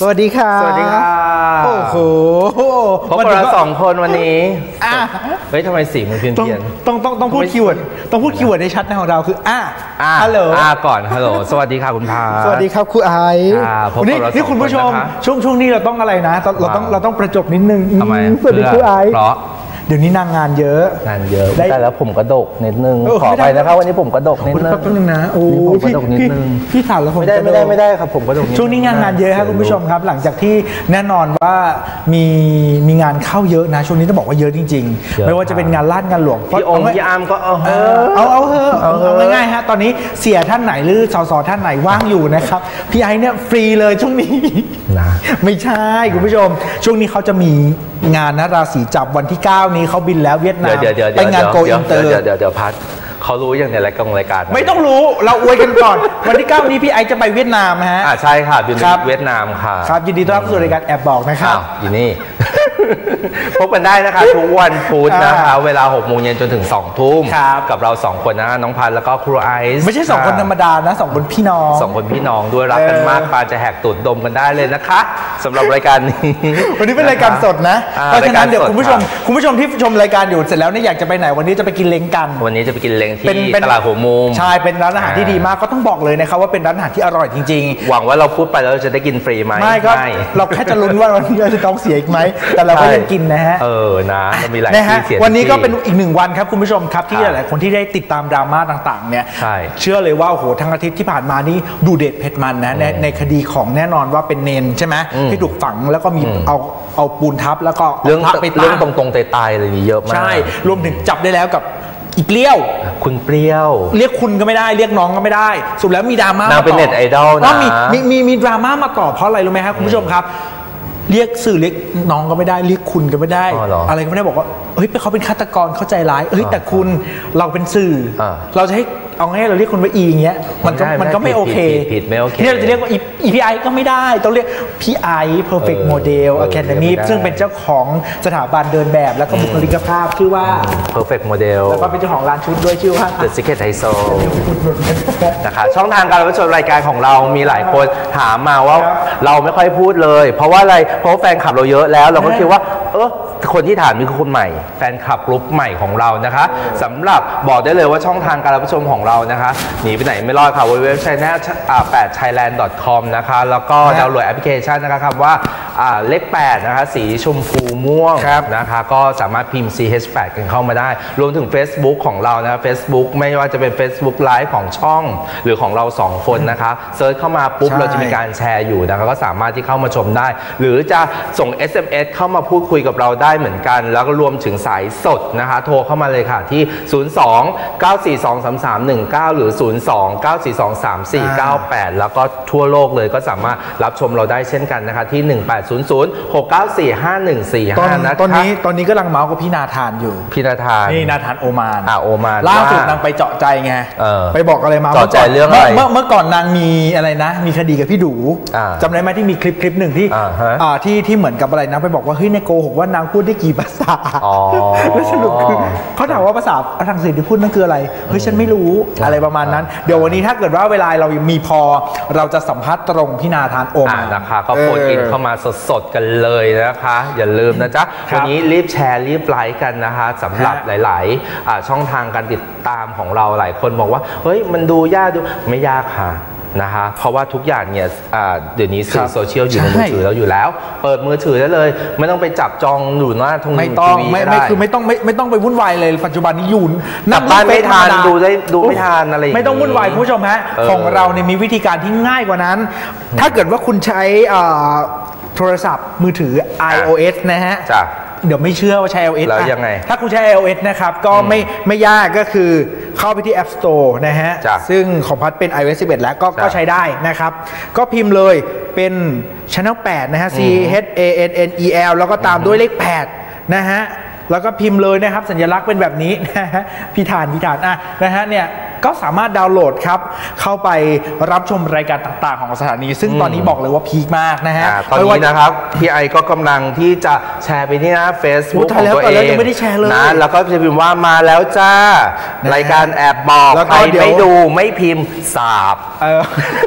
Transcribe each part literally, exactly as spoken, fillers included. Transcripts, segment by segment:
สวัสดีค่ะสวัสดีค่ะโอ้โหพบกันเราสองคนวันนี้เฮ้ยทำไมสีมันเพี้ยนเพี้ยนต้องต้องต้องพูดคีย์เวิร์ดต้องพูดคีย์เวิร์ดในชัดในของเราคืออ่ะฮัลโหลอ่ะก่อนฮัลโหลสวัสดีค่ะคุณพาสวัสดีครับครูไอซ์นี่นี่คุณผู้ชมช่วงช่วงนี้เราต้องอะไรนะเราต้องเราต้องประจบนิดนึงทำไมสวัสดีครูไอซ์เพราะเดี๋ยวนี้นางงานเยอะงานเยอะแต่แล้วผมกระดกนิดนึงขอไปนะครับวันนี้ผมกระดกนิดนึงแป๊บนึงนะโอ้พี่พี่ถามแล้วผมไม่ได้ไม่ได้ไม่ได้ครับผมกระดกช่วงนี้งานงานเยอะครับคุณผู้ชมครับหลังจากที่แน่นอนว่ามีมีงานเข้าเยอะนะช่วงนี้ต้องบอกว่าเยอะจริงๆไม่ว่าจะเป็นงานลาดงานหลวงพี่องค์พี่อาร์มก็เอาเอาเอาเถอะเอาง่ายๆฮะตอนนี้เสียท่านไหนหรือสสท่านไหนว่างอยู่นะครับพี่ไอเนี่ยฟรีเลยช่วงนี้นะไม่ใช่คุณผู้ชมช่วงนี้เขาจะมีงานนะราศีจับวันที่เก้านี้เขาบินแล้วเวียดนามไปงานโกอินเตอร์เดี๋ยวเดี๋ยวเดี๋ยวพัดเขารู้อย่างในรายการรายการไม่ต้องรู้เราอวยกันก่อนวันที่เก้านี้พี่ไอจะไปเวียดนามฮะอ่าใช่ค่ะบินไปเวียดนามค่ะครับยินดีต้อนรับสู่รายการแอบบอกนะครับยินดีพบกันได้นะคะทุกวันพุธนะคะเวลาหกโมงเย็นจนถึงสองทุ่มกับเราสองคนนะน้องพันแล้วก็ครูไอซ์ไม่ใช่สองคนธรรมดานะสองคนพี่น้องสองคนพี่น้องด้วยรักกันมากปาจะแหกตูดดมกันได้เลยนะคะสำหรับรายการนี้วันนี้เป็นรายการสดนะเพราะฉะนั้นเดี๋ยวคุณผู้ชมคุณผู้ชมที่ชมรายการอยู่เสร็จแล้วเนี่ยอยากจะไปไหนวันนี้จะไปกินเล้งกันวันนี้จะไปกินเล้งที่ตลาดหัวมุมใช่เป็นร้านอาหารที่ดีมากก็ต้องบอกเลยนะครับว่าเป็นร้านอาหารที่อร่อยจริงๆหวังว่าเราพูดไปแล้วจะได้กินฟรีไหมไม่ก็เราแค่จะลุ้นว่าวันนี้เราจะต้องเสียอีกไหมแต่เราก็ยังกินนะฮะเออนะมีหลายที่เสียวันนี้ก็เป็นอีกหนึ่งวันครับคุณผู้ชมครับที่หลายๆคนที่ได้ติดตามดราม่าต่างๆเนี่ยเชื่อเลยว่าโอ้โหทั้งอาทิตย์ที่ผ่านมานี่ดูเด็ดเผ็ดมันนะในในคดีของแน่นอนว่าเป็นเนนใช่ไหมที่ถูกฝังแล้วก็มีเอาเอาปูนทับแล้วก็เรื่องเรื่องตรงๆตายๆอะไรนี้เยอะมากใช่รวมถึงจับได้แล้วกับอีเปรี้ยวคุณเปรี้ยวเรียกคุณก็ไม่ได้เรียกน้องก็ไม่ได้สุดแล้วมีดราม่ามาเป็นเน็ตไอดอลนะมีมีมีมีดราม่ามาต่อเพราะอะไรรู้ไหมครับคุณผู้ชมครับเรียกสื่อเรียกน้องก็ไม่ได้เรียกคุณก็ไม่ได้อะไรก็ไม่ได้บอกว่าเฮ้ยเขาเป็นฆาตกรเข้าใจร้ายเฮ้ยแต่คุณเราเป็นสื่อเราจะให้เอาง่ายเราเรียกคนว่าอีอย่างเงี้ยมันก็มันก็ไม่โอเคผิดไม่โอเคเนี่ยเราจะเรียกว่า อี พี ไอ ก็ไม่ได้ต้องเรียกพี่ไอ Perfect Model Academy ซึ่งเป็นเจ้าของสถาบันเดินแบบแล้วก็บุคลิกภาพชื่อว่า Perfect Model แล้วก็เป็นเจ้าของร้านชุดด้วยชื่อว่า The Secret Haiso นะคะช่องทางการรับชมรายการของเรามีหลายคนถามมาว่าเราไม่ค่อยพูดเลยเพราะว่าอะไรเพราะแฟนคลับเราเยอะแล้วเราก็คิดว่าเออคนที่ถามนี่คือคนใหม่แฟนคลับกลุ่มใหม่ของเรานะคะสำหรับบอกได้เลยว่าช่องทางการรับชมของเรานะคะหนีไปไหนไม่รอดค่ะเว็บไซต์ แปด ไทยแลนด์ ดอท คอม นะคะแล้วก็ดาวน์โหลดแอปพลิเคชันนะคะคำว่าเลขแปดนะคะสีชมพูม่วงนะคะก็สามารถพิมพ์ ซี เอช แปด กันเข้ามาได้รวมถึง Facebook ของเรานะ Facebook ไม่ว่าจะเป็น Facebook Live ของช่องหรือของเราสองคนนะคะเซิร์ชเข้ามาปุ๊บเราจะมีการแชร์อยู่นะคะก็สามารถที่เข้ามาชมได้หรือจะส่ง เอส เอ็ม เอส เข้ามาพูดคุยกับเราได้เหมือนกันแล้วก็รวมถึงสายสดนะคะโทรเข้ามาเลยค่ะที่ ศูนย์ สอง เก้า สี่ สอง สาม สาม หนึ่ง เก้า หรือ ศูนย์ สอง เก้า สี่ สอง สาม สี่ เก้า แปด แล้วก็ทั่วโลกเลยก็สามารถรับชมเราได้เช่นกันนะคะที่ หนึ่ง แปด ศูนย์ ศูนย์ หก เก้า สี่ ห้า หนึ่ง สี่ ห้า นะคะตอนนี้ตอนนี้กำลังเมาส์กับพี่นาธานอยู่พี่นาธานนี่นาธานโอมานอ่าโอมานล่าสุดนางไปเจาะใจไงไปบอกอะไรมาเจาะใจเรื่องอะไรเมื่อเมื่อก่อนนางมีอะไรนะมีคดีกับพี่ดูจำได้ไหมที่มีคลิปคลิปหนึ่งที่ที่ที่เหมือนกับอะไรนะไปบอกว่าเฮ้ยในโกหกว่านางพูดได้กี่ภาษาแล้วสรุปคือเขาถามว่าภาษาฝรั่งเศสที่พูดนั่นคืออะไรเฮ้ยฉันไม่รู้อะไรประมาณนั้นเดี๋ยววันนี้ถ้าเกิดว่าเวลาเรามีพอเราจะสัมภาษณ์ตรงพี่นาธานโอมานนะคะก็โฟนอินเข้ามาสดๆกันเลยนะคะอย่าลืมนะจ๊ะวันนี้รีบแชร์รีบไลค์กันนะคะสำหรับหลายๆช่องทางการติดตามของเราหลายคนบอกว่าเฮ้ยมันดูยากดูไม่ยากค่ะนะคะเพราะว่าทุกอย่างเนี่ยเดี๋ยวนี้สื่อโซเชียลอยู่ในมือถือเราอยู่แล้วเปิดมือถือได้เลยไม่ต้องไปจับจองอยู่หน้าทงทีวีไม่ไม่คือไม่ต้องไม่ไม่ต้องไปวุ่นวายเลยปัจจุบันนี้อยู่กลับบ้านไม่ทานดูได้ดูไม่ทานอะไรไม่ต้องวุ่นวายคุณผู้ชมฮะของเราเนี่ยมีวิธีการที่ง่ายกว่านั้นถ้าเกิดว่าคุณใช้โทรศัพท์มือถือ ไอ โอ เอส นะฮะเดี๋ยวไม่เชื่อว่าใช้ ไอ โอ เอสแล้วยังไงถ้าคุณใช้ ไอ โอ เอส นะครับก็ไม่ไม่ยากก็คือเข้าไปที่ App Store นะฮะซึ่งของพัดเป็น ไอ โอ เอส สิบเอ็ดแล้วก็ก็ใช้ได้นะครับก็พิมพ์เลยเป็น Channel แปดนะฮะ C H A N N E L แล้วก็ตามด้วยเลขแปดนะฮะแล้วก็พิมพ์เลยนะครับสัญลักษณ์เป็นแบบนี้นะฮะพิธานพิธานอ่ะนะฮะเนี่ยก็สามารถดาวน์โหลดครับเข้าไปรับชมรายการต่างๆของสถานีซึ่งตอนนี้บอกเลยว่าพีคมากนะฮะตอนนี้นะครับพี่ไอก็กำลังที่จะแชร์ไปที่หน้า Facebook ของตัวเองนะแล้วก็จะพิมพ์ว่ามาแล้วจ้ารายการแอบบอกใครไม่ดูไม่พิมพ์สาบ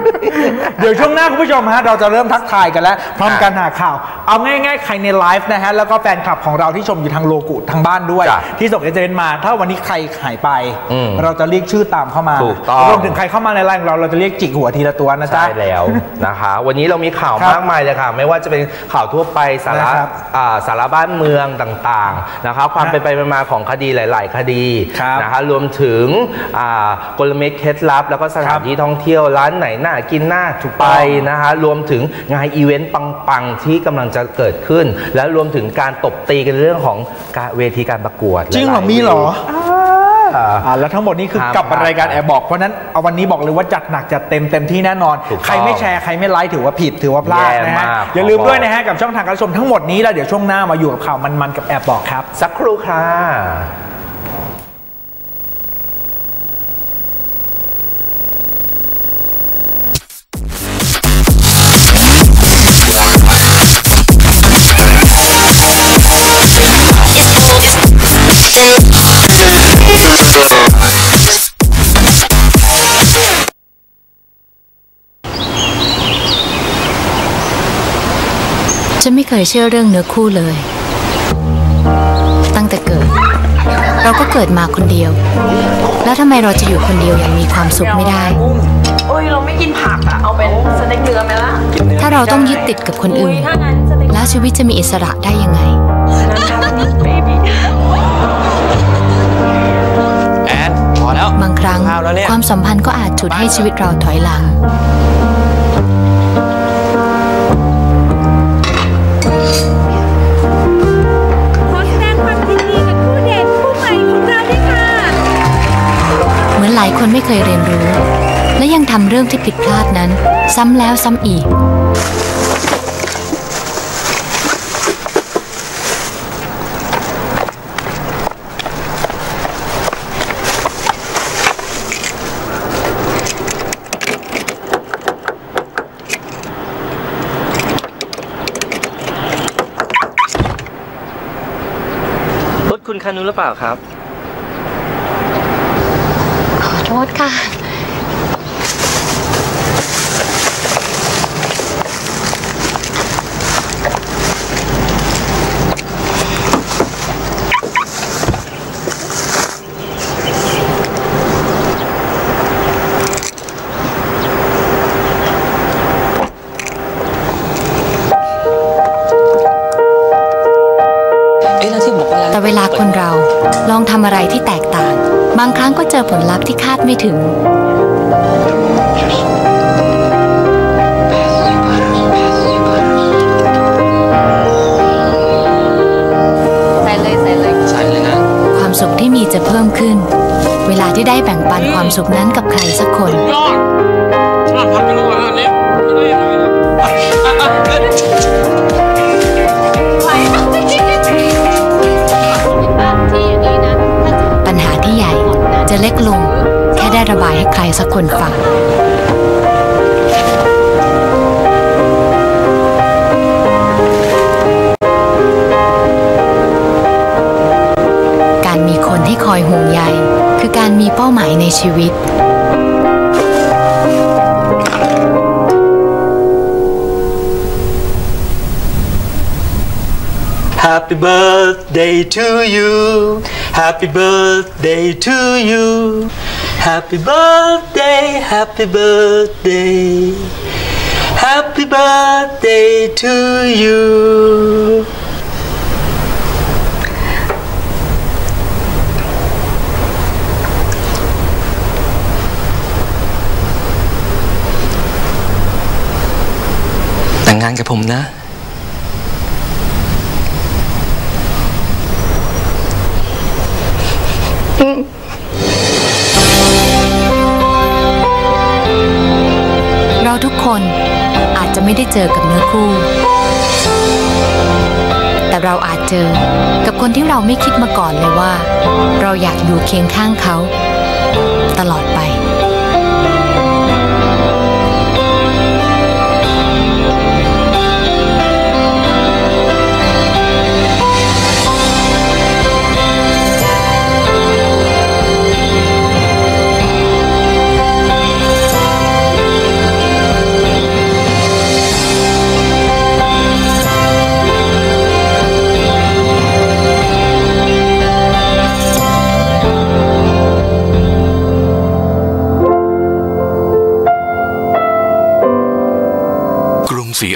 เดี๋ยวช่วงหน้าคุณผู้ชมฮะเราจะเริ่มทักทายกันแล้วพร้อมกันหาข่าวเอาง่ายๆใครในไลฟ์นะฮะแล้วก็แฟนคลับของเราที่ชมอยู่ทางโลกุทางบ้านด้วยที่ส่งเอเจนต์มาถ้าวันนี้ใครหายไปเราจะเรียกชื่อตามเข้ามารวมถึงใครเข้ามาในไลน์ของเราเราจะเรียกจิกหัวทีละตัวนะจ๊ะใช่แล้วนะคะวันนี้เรามีข่าวมากมายเลยค่ะไม่ว่าจะเป็นข่าวทั่วไปสาระสาระบ้านเมืองต่างๆนะคะความเป็นไปมาของคดีหลายๆคดีนะคะรวมถึงกลเม็ดเคล็ดลับแล้วก็สถานที่ท่องเที่ยวร้านไหนน่ากินน่าถูกไปนะคะรวมถึงงานอีเวนต์ปังๆที่กำลังจะเกิดขึ้นและรวมถึงการตบตีกันเรื่องของเวทีการประกวดจริงเหรอมีเหรออ่าแล้วทั้งหมดนี้คือกับรายการแอบบอกเพราะนั้นเอาวันนี้บอกเลยว่าจัดหนักจัดเต็มเต็มที่แน่นอนใครไม่แชร์ใครไม่ไลค์ถือว่าผิดถือว่าพลาดนะฮะอย่าลืมด้วยนะฮะกับช่องทางการชมทั้งหมดนี้แล้วเดี๋ยวช่วงหน้ามาอยู่กับข่าวมันๆกับแอบบอกครับสักครู่ค่ะฉันไม่เคยเชื่อเรื่องเนื้อคู่เลยตั้งแต่เกิดเราก็เกิดมาคนเดียวแล้วทำไมเราจะอยู่คนเดียวอย่างมีความสุขไม่ได้โอ้ยเราไม่กินผักอะเอาเป็นสเต็กเนื้อไหมล่ะถ้าเราต้องยึดติดกับคนอื่นแล้วชีวิตจะมีอิสระได้ยังไงแอนพอแล้วบางครั้งความสัมพันธ์ก็อาจฉุดให้ชีวิตเราถอยหลังหลายคนไม่เคยเรียนรู้และยังทำเรื่องที่ผิดพลาดนั้นซ้ำแล้วซ้ำอีกรถคุณคันนู้นหรือเปล่าครับโทษค่ะแต่เวลาคนเราลองทำอะไรที่แตกต่างบางครั้งก็เจอผลลัพธ์ที่คาดไม่ถึงใส่เลยใส่เลยใส่เลยนะความสุขที่มีจะเพิ่มขึ้นเวลาที่ได้แบ่งปันความสุขนั้นกับใครสักคนปัญหาที่ใหญ่จะเล็กลงแค่ได้ระบายให้ใครสักคนฟังการมีคนที่คอยห่วงใยคือการมีเป้าหมายในชีวิต Happy birthday to you Happy birthday to you Happy birthday Happy birthday Happy birthday to you แต่งงานกับผมนะเราทุกคนอาจจะไม่ได้เจอกับเนื้อคู่แต่เราอาจเจอกับคนที่เราไม่คิดมาก่อนเลยว่าเราอยากอยู่เคียงข้างเขาตลอดไป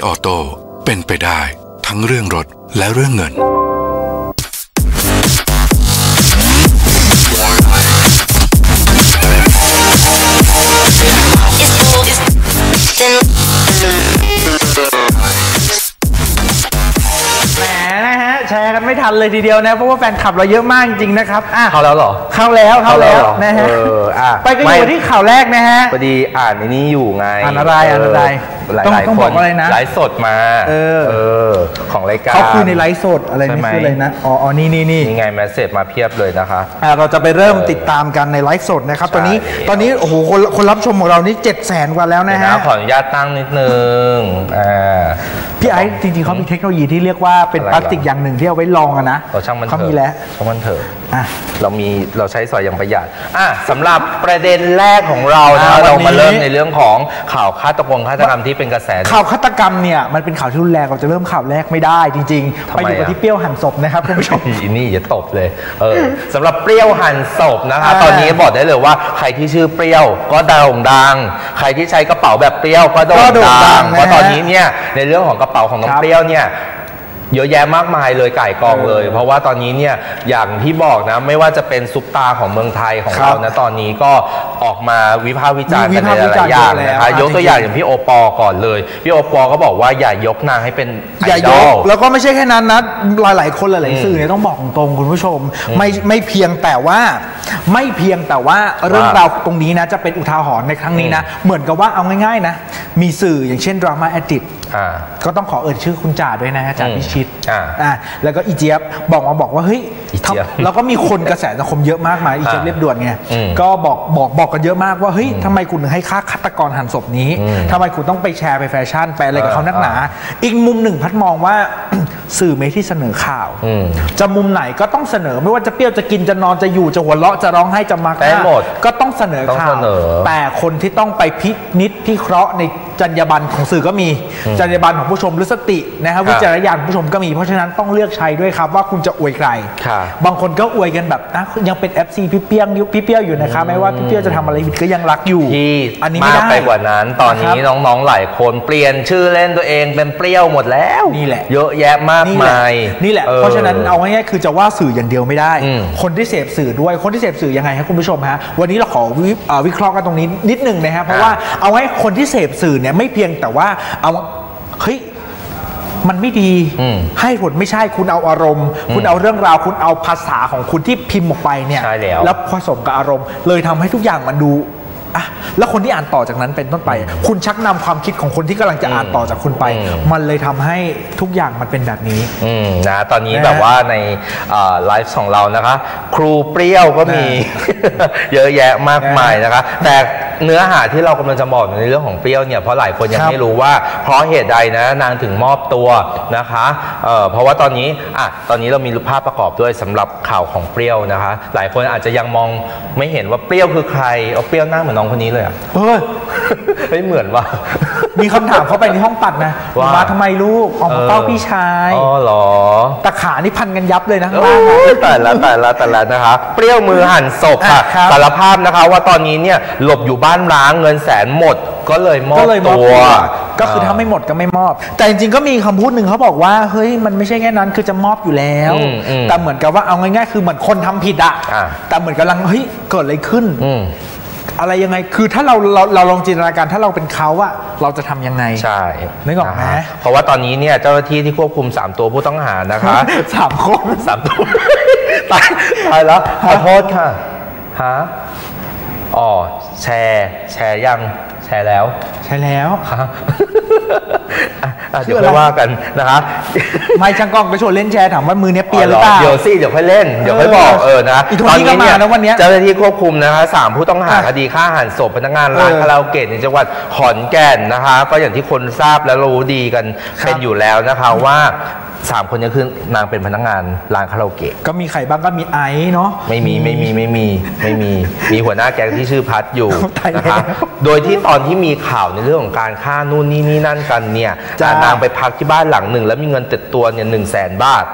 ออโต้เป็นไปได้ทั้งเรื่องรถและเรื่องเงินแหมนะฮะแชร์กันไม่ทันเลยทีเดียวนะเพราะว่าแฟนคลับเราเยอะมากจริงๆนะครับอ่ะเข้าแล้วเหรอเข้าแล้วเข้าแล้วนะฮะเอออ่ะไปกันอยู่ที่ข่าวแรกนะฮะพอดีอ่านในนี้อยู่ไงอ่านอะไรอ่านอะไรหลายต้องหลายต้องคบอกนอะไรนะไลฟ์สดมาเออเออของรายการเขาคุยในไลฟ์สดอะไรใช่นี่ไหมคืออะไรนะอ๋ออ๋อนี่นี่นี่นี่ไงแมสเซจมาเพียบเลยนะคะอ่าเราจะไปเริ่มติดตามกันในไลฟ์สดนะครับใช่ตอนนี้ตอนนี้โอ้โหคนคนรับชมของเรานี่เจ็ดแสนกว่าแล้วนะเดี๋ยวฮะนะขออนุญาตตั้งนิดนึงอ่าพี่ไอ้จริงๆเขามีเทคโนโลยีที่เรียกว่าเป็นอะไรพลาสติกอย่างหนึ่งที่เอาไว้รองอะนะเราช่างมันเถเขาอะมีแล้วช่างมันเถอะอ่ะเรามีเราใช้สอยอย่างประหยัดอ่ะสำหรับประเด็นแรกของเรานะอ่าเราวันนี้มาเริ่มในเรื่องของข่าวฆาตกรรมฆาตกรรมที่เป็นกระแสข่าวฆาตกรรมเนี่ยมันเป็นข่าวที่รุนแรงเราจะเริ่มข่าวแรกไม่ได้จริงๆทำไปไมอยู่กับอะที่เปรี้ยวหั่นศพนะครับคุณผู้ชมอีนี่อย่าตบเลยเออสำหรับเปรี้ยวหั่นศพนะคะอ่าตอนนี้บอกได้เลยว่าใครที่ชื่อเปรี้ยวก็โด่งดัง ใครที่ใช้กระเป๋าแบบเปรี้ยวก็โด่ก็งโด่งดัดังงนะเพราะตอนนี้เนี่ยในเรื่องของกระเป๋าของน้องครับเปรี้ยวเนี่ยเยอะแยะมากมายเลยไก่กองเลย เพราะว่าตอนนี้เนี่ยอย่างที่บอกนะไม่ว่าจะเป็นซุปตาของเมืองไทยของครับเรานะตอนนี้ก็ออกมาวิพากษ์วิจารณ์มีกันวิในพากษ์หลายๆอย่างวิจารณ์นะคะเยอะแล้วยกตัวอย่างจริงๆอย่างพี่โอปอก่อนเลยพี่โอปอก็บอกว่าอย่ายกนางให้เป็นไออย่าดยอก ลแล้วก็ไม่ใช่แค่นั้นนะหลายๆคนหลายๆสื่อเนี่ยต้องบอกตรงๆคุณผู้ชมไม่ไม่เพียงแต่ว่าไม่เพียงแต่ว่าเรื่องราวตรงนี้นะจะเป็นอุทาหรณ์ในครั้งนี้นะเหมือนกับว่าเอาง่ายๆนะมีสื่ออย่างเช่นดราม่าแอดดิกอ่าก็ต้องขอเอ่ยชื่อคุณจ่าด้วยนะฮะจ่าอืมพิชิตอ่าอ่าแล้วก็อีเจี๊ยบบอกมาบอกว่าเฮ้ยอีเจี๊ยบทำแล้วก็มีคนกระแสสังคมเยอะมากมายอีเจี๊ยบอ่าเรียบด่วนไงอืมก็บอกบอกบอกกันเยอะมากว่าเฮ้ยทำไมคุณถึงให้ค่าฆาตกรหั่นศพนี้อืมทำไมคุณต้องไปแชร์ไปแฟชั่นไปอะไรกับเขานักหนาอ่าอีกมุมหนึ่งพัดมองว่า สื่อเมที่เสนอข่าวอืมจะมุมไหนก็ต้องเสนอไม่ว่าจะเปรี้ยวจะกินจะนอนจะอยู่จะหัวเราะจะร้องไห้จะมาได้หมดก็ต้องเสนอต้องข่าเสวนอแต่คนที่ต้องไปพินิจพิเคราะห์ในจรรยาบรรณของสื่อก็มีจรรยาบรรณของผู้ชมหรือสตินะครับวิจารณญาณของผู้ชมก็มีเพราะฉะนั้นต้องเลือกใช้ด้วยครับว่าคุณจะอวยใครค่ะบางคนก็อวยกันแบบนะยังเป็น เอฟ ซี พี่เปี้ยงพี่เปี้ยวอยู่นะคะไม่ว่าพี่เปี้ยวจะทำอะไรผิดก็ยังรักอยู่ที่อันนี้มาไม่กได้ไปกว่านั้น ตอนนี้นะครับน้องๆหลายคนเปลี่ยนชื่อเล่นตัวเองเป็นเปรี้ยวหมดแล้วนี่แหละเยอะแยะมากนี่แหละมายนี่แหละออเพราะฉะนั้นเอาง่ายๆคือจะว่าสื่ออย่างเดียวไม่ได้อืมคนที่เสพสื่อด้วยคนที่เสพสื่อยังไงครับคุณผู้ชมฮะวันนี้เราขอวิเอ่อวิเคราะห์กันตรงนี้นิดหนึ่งนะฮะเพราะว่าเอาให้คนที่เสพสื่อเนี่ยไม่เพียงแต่ว่าเอาเฮ้ยมันไม่ดีอืมให้ผลไม่ใช่คุณเอาอารมณ์ คุณเอาเรื่องราวคุณเอาภาษาของคุณที่พิมพ์ออกไปเนี่ยใช่แล้วแล้วผสมกับอารมณ์ เลยทำให้ทุกอย่างมันดูอ่ะแล้วคนที่อ่านต่อจากนั้นเป็นต้นไป คุณชักนำความคิดของคนที่กำลังจะอ่านต่อจากคุณไป มันเลยทำให้ทุกอย่างมันเป็นแบบนี้อืมนะตอนนี้นะฮะแบบว่าในไลฟ์ของเรานะคะ ครูเปรี้ยวก็มี เยอะแยะมากมายนะคะ แต่เนื้อหาที่เรากำลังจะบอกในเรื่องของเปรี้ยวเนี่ยเพราะหลายคนยังครับไม่รู้ว่า เพราะเหตุใดนะนางถึงมอบตัวนะคะเอ่อเพราะว่าตอนนี้อ่ะตอนนี้เรามีรูปภาพประกอบด้วยสำหรับข่าวของเปรี้ยวนะคะ หลายคนอาจจะยังมองไม่เห็นว่าเปรี้ยวคือใครเอาเปรี้ยวหน้าเหมือนน้องคนนี้เลยอ่ะเฮ้ยไม่เหมือนว่ะมีคำถามเข้าไปในห้องตัดนะว่ามาทำไมลูกออกมาเฝ้าพี่ชายอ๋อเหรอแต่ขานี่พันกันยับเลยนะข้างโอ้ล่างอะยแต่ละแต่ละแต่ละนะคะ เปรี้ยวมือหั่นศพค่ะอ่ะครับสารภาพนะคะว่าตอนนี้เนี่ยหลบอยู่บ้านร้างเงินแสนหมดก็เลยมอบก็เลยมอบตัวตัวก็คือถ้าไม่หมดก็ไม่มอบ แต่จริงๆก็มีคำพูดหนึ่งเขาบอกว่าเฮ้ยมันไม่ใช่แค่นั้นคือจะมอบอยู่แล้วอืมอืมแต่เหมือนกับว่าเอาง่ายๆคือเหมือนคนทำผิดอะอ่ะแต่เหมือนกำลังเฮ้ยเกิดอะไรขึ้นอืมอะไรยังไงคือถ้าเราเราเราลองจินตนาการถ้าเราเป็นเขาอะเราจะทำยังไงใช่นึกออกไหมะฮะเพราะว่าตอนนี้เนี่ยเจ้าหน้าที่ที่ควบคุมสามตัวผู้ต้องหานะคะสามคนสามตัว ตายตายแล้วขอโทษค่ะฮะอ๋อแชร์แชร์ยังแชร์แล้วใช่แล้วฮะอ่ะอ่ะชื่เดี๋อยวอะไรค่อยว่ากันนะคะไม่ช่างกล้องไปชวนเล่นแชร์ถามว่ามือเนี้ยเปียหรือเปล่าเดี๋ยวสิเดี๋ยวค่อยเล่นเดี๋ยวค่อยบอกเออนะอีกคนนี้ก็มานะวันเนี้ยเจ้าหน้าที่ควบคุมนะคะสามผู้ต้องหาอ่ะคดีฆ่าหันศพพนักงานร้านเออคาราโอเกะในจังหวัดขอนแก่นนะคะ ก็อย่างที่คนทราบและรู้ดีกันครับเป็นอยู่แล้วนะคะว่าสามคนนี้คือนางเป็นพนักงานร้านคาราโอเกะก็มีใครบ้างก็มีไอซ์เนาะไม่มีไม่มีไม่มีไม่มีมีหัวหน้าแก๊งที่ชื่อพัดอยู่ตายแล้วนะคะโดยที่ตอนที่มีข่าวในเรื่องของการฆ่านู่นนี่นี่นั่นกันเนี่ยจ้ะนางไปพักที่บ้านหลังหนึ่งแล้วมีเงินติดตัวเนี่ยหนึ่งแสนบาท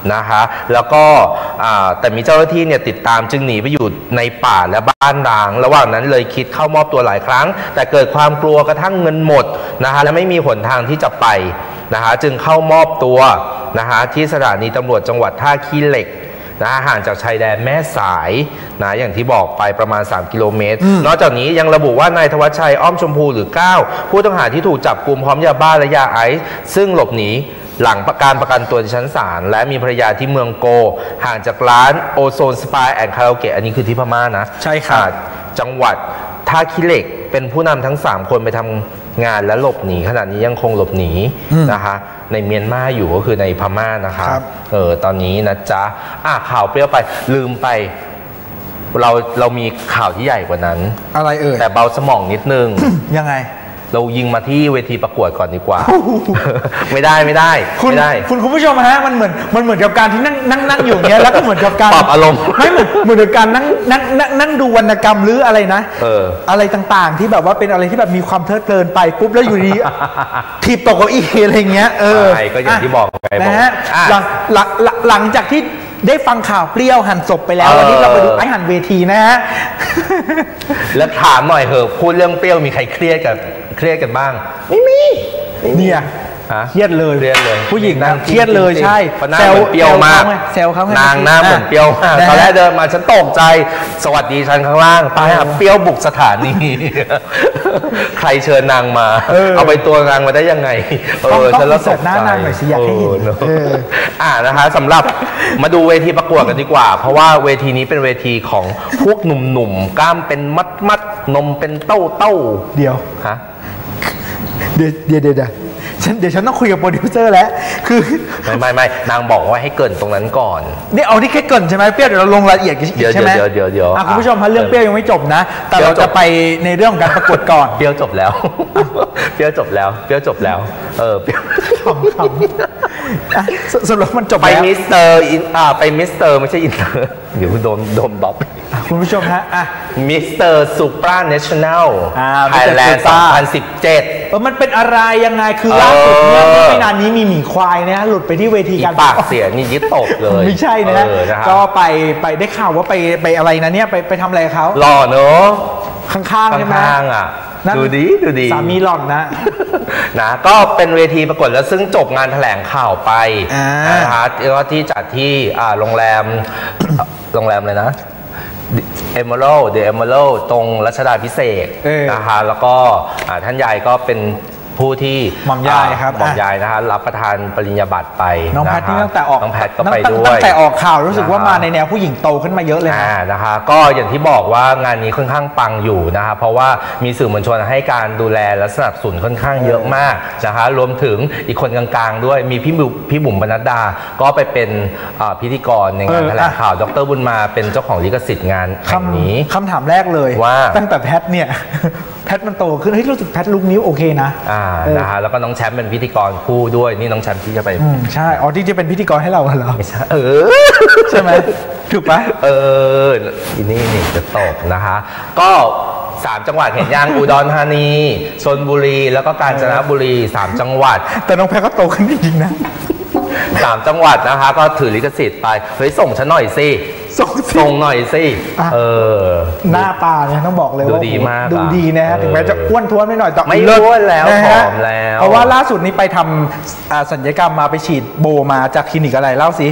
นะคะแล้วก็แต่มีเจ้าหน้าที่เนี่ยติดตามจึงหนีไปอยู่ในป่าและบ้านร้างระหว่างนั้นเลยคิดเข้ามอบตัวหลายครั้งแต่เกิดความกลัวกระทั่งเงินหมดนะคะและไม่มีหนทางที่จะไปนะคะจึงเข้ามอบตัวนะคะที่สถานีตำรวจจังหวัดท่าขี้เหล็กนะห่างจากชายแดนแม่สายนะอย่างที่บอกไปประมาณสามกิโลเมตรนอกจากนี้ยังระบุว่านายธวัชชัยอ้อมชมพูหรือก้าวผู้ต้องหาที่ถูกจับกุมพร้อมยาบ้าและยาไอซ์ซึ่งหลบหนีหลังการประกันตัวในชั้นศาลและมีภรรยาที่เมืองโกห่างจากร้านโอโซนสปาแอนด์คาราโอเกะอันนี้คือที่พม่านะใช่ครับจังหวัดท่าขี้เหล็กเป็นผู้นำทั้งสามคนไปทำงานและหลบหนีขณะนี้ยังคงหลบหนีนะคะในเมียนมาอยู่ก็คือในพม่านะคะเออตอนนี้นะจ๊ะอ่ะข่าวเปรี้ยวไปลืมไปเราเรามีข่าวที่ใหญ่กว่านั้นอะไรเอ่ยแต่เบาสมองนิดนึงยังไงเรายิงมาที่เวทีประกวดก่อนดีกว่า ไม่ได้ไม่ได้ไม่ได้คุณคุณผู้ชมฮะมันเหมือนมันเหมือนกับการที่นั่งนั่งนั่งอยู่อย่างเงี้ยแล้วก็เหมือนกับการปรับอารมณ์ไม่เหมือนเหมือนกับการนั่งนั่งนั่งดูวรรณกรรมหรืออะไรนะเอออะไรต่างๆที่แบบว่าเป็นอะไรที่แบบมีความเพลิดเพลินไปปุ๊บแล้วอยู่ดีถีบตกเก้าอี้อะไรเงี้ยเออใช่ก็อย่างที่บอกไปนะฮะหลังหลังจากที่ได้ฟังข่าวเปรี้ยวหั่นศพไปแล้ววันนี้เราไปดูไอ้หั่นเวทีนะฮะแล้วถามหน่อยเหอะพูดเรื่องเปรี้ยวมีใครเครียดกับเครียดกันบ้างไม่มีเนี่ยเครียดเลยเครียดเลยผู้หญิงนั่งเครียดเลยใช่แซวเปรี้ยวมากแซวเขานางหน้าเหมือนเปรี้ยวมากตอนแรกเดินมาฉันตกใจสวัสดีฉันข้างล่างไปหาเปรี้ยวบุกสถานีใครเชิญนางมาเอาไปตัวนางมาได้ยังไงเออฉันละสดหน้านางหน่อยสิอยากให้เห็นอ่านะคะสำหรับมาดูเวทีประกวดกันดีกว่าเพราะว่าเวทีนี้เป็นเวทีของพวกหนุ่มๆกล้ามเป็นมัดๆนมเป็นเต้าเต้าเดี๋ยวฮะเดี๋ยวเดี๋ยวเดี๋ยวฉันเดี๋ยวฉันต้องคุยกับโปรดิวเซอร์แล้วคือไม่ไม่ไม่นางบอกว่าให้เกินตรงนั้นก่อนนี่เอาที่แค่เกินใช่ไหมเปรี้ยวเดี๋ยวเราลงรายละเอียดใช่ไหมเดี๋ยวเดี๋ยวเดี๋ยวคุณผู้ชมพันเรื่องเปรี้ยวยังไม่จบนะแต่เราจะไปในเรื่องของการประกวดก่อนเปรี้ยวจบแล้วเปรี้ยวจบแล้วเปรี้ยวจบแล้วเออเปรี้ยวขำขำสรุปมันจบไปมิสเตอร์อินอ่าไปมิสเตอร์ไม่ใช่อินเตอร์เดี๋ยวโดนโดนบ๊อบคุณผู้ชมฮะอ่ะมิสเตอร์ซูปราเนชั่นแนลไทยแลนด์สองพันสิบเจ็ดเออมันเป็นอะไรยังไงคือล่าสุดเมื่อไม่นานนี้มีหมีควายนะหลุดไปที่เวทีการปากเสียนี่ยึดตกเลยไม่ใช่นะก็ไปไปได้ข่าวว่าไปไปอะไรนะเนี่ยไปไปทำอะไรเขาหล่อเนอะข้างๆใช่ไหมข้างๆอ่ะดูดีดูดีสามีหล่อนนะนะก็เป็นเวทีประกวดแล้วซึ่งจบงานแถลงข่าวไปนะคะที่จัดที่โรงแรมโรงแรมเลยนะเอเมอรัลเดอะเอเมอรัลตรงรัชดาภิเษกนะคะแล้วก็ท่านยายก็เป็นผู้ที่หม่อมยายครับหม่อมยายนะคะรับประทานปริญญาบัตรไปน้องแพทนี่ตั้งแต่ออกน้องแพทก็ไปด้วยตั้งแต่ออกข่าวรู้สึกว่ามาในแนวผู้หญิงโตขึ้นมาเยอะเลยนะคะก็อย่างที่บอกว่างานนี้ค่อนข้างปังอยู่นะคะเพราะว่ามีสื่อมวลชนให้การดูแลและสนับสนุนค่อนข้างเยอะมากนะคะรวมถึงอีกคนกลางๆด้วยมีพี่บุ๋มพี่บุ๋มปนัดดาก็ไปเป็นพิธีกรในงานแถลงข่าวดร.บุญมาเป็นเจ้าของลิขสิทธิ์งานแห่งนี้คำถามแรกเลยว่าตั้งแต่แพทเนี่ยแพทมันโตขึ้นเฮ้ยรู้สึกแพทลุคนี้โอเคนะอ่านะคะแล้วก็น้องแชมป์เป็นพิธีกรคู่ด้วยนี่น้องแชมป์ที่จะไปใช่อ๋อที่จะเป็นพิธีกรให้เราเหรอไม่ใช่เออใช่ไหมถูกปะเออนี่นี่จะตกนะคะก็สามจังหวัดเห็นยังอุดรธานีชลบุรีแล้วก็กาญจนบุรีสามจังหวัดแต่น้องแพทก็โตขึ้นจริงๆนะสามจังหวัดนะคะก็ถือลิขสิทธิ์ไปเฮ้ยส่งฉันหน่อยสิส่งส่งหน่อยสิเออหน้าตาเนี่ยต้องบอกเลยว่าดูดีมากดูดีนะถึงแม้จะอ้วนท้วนไม่หน่อยแต่ไม่อ้วนแล้วผอมแล้วเพราะว่าล่าสุดนี้ไปทำศัลยกรรมมาไปฉีดโบมาจากคลินิกอะไรเล่าสิ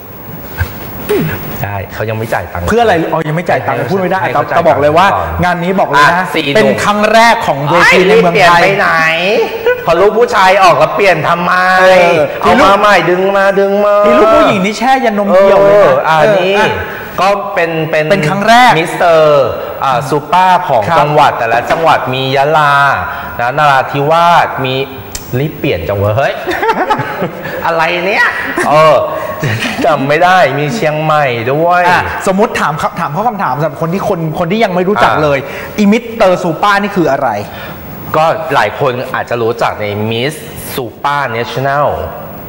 ใช่เขายังไม่จ่ายตังค์เพื่ออะไรอ๋อยังไม่จ่ายตังค์พูดไม่ได้แต่บอกเลยว่างานนี้บอกเลยนะเป็นครั้งแรกของเวทีในเมืองไทยไปไหนพอลูกผู้ชายออกแล้วเปลี่ยนทำไมเอามาใหม่ดึงมาดึงมาที่ลูกผู้หญิงนี่แช่ยันนมเดียวเลยนะอันนี้ก็เป็นเป็นเป็นครั้งแรกมิสเตอร์ซูเปอร์ของจังหวัดแต่ละจังหวัดมียะลานะนราธิวาสมีรีบเปลี่ยนจังเว้ยอะไรเนี้ยเออจำไม่ได้มีเชียงใหม่ด้วยสมมติถามถามข้อคำถามสำหรับคนที่คนคนที่ยังไม่รู้จักเลยอีมิสเตอร์ซูเปอร์นี่คืออะไรก็หลายคนอาจจะรู้จักในมิสซูเปอร์เนชั่นแนล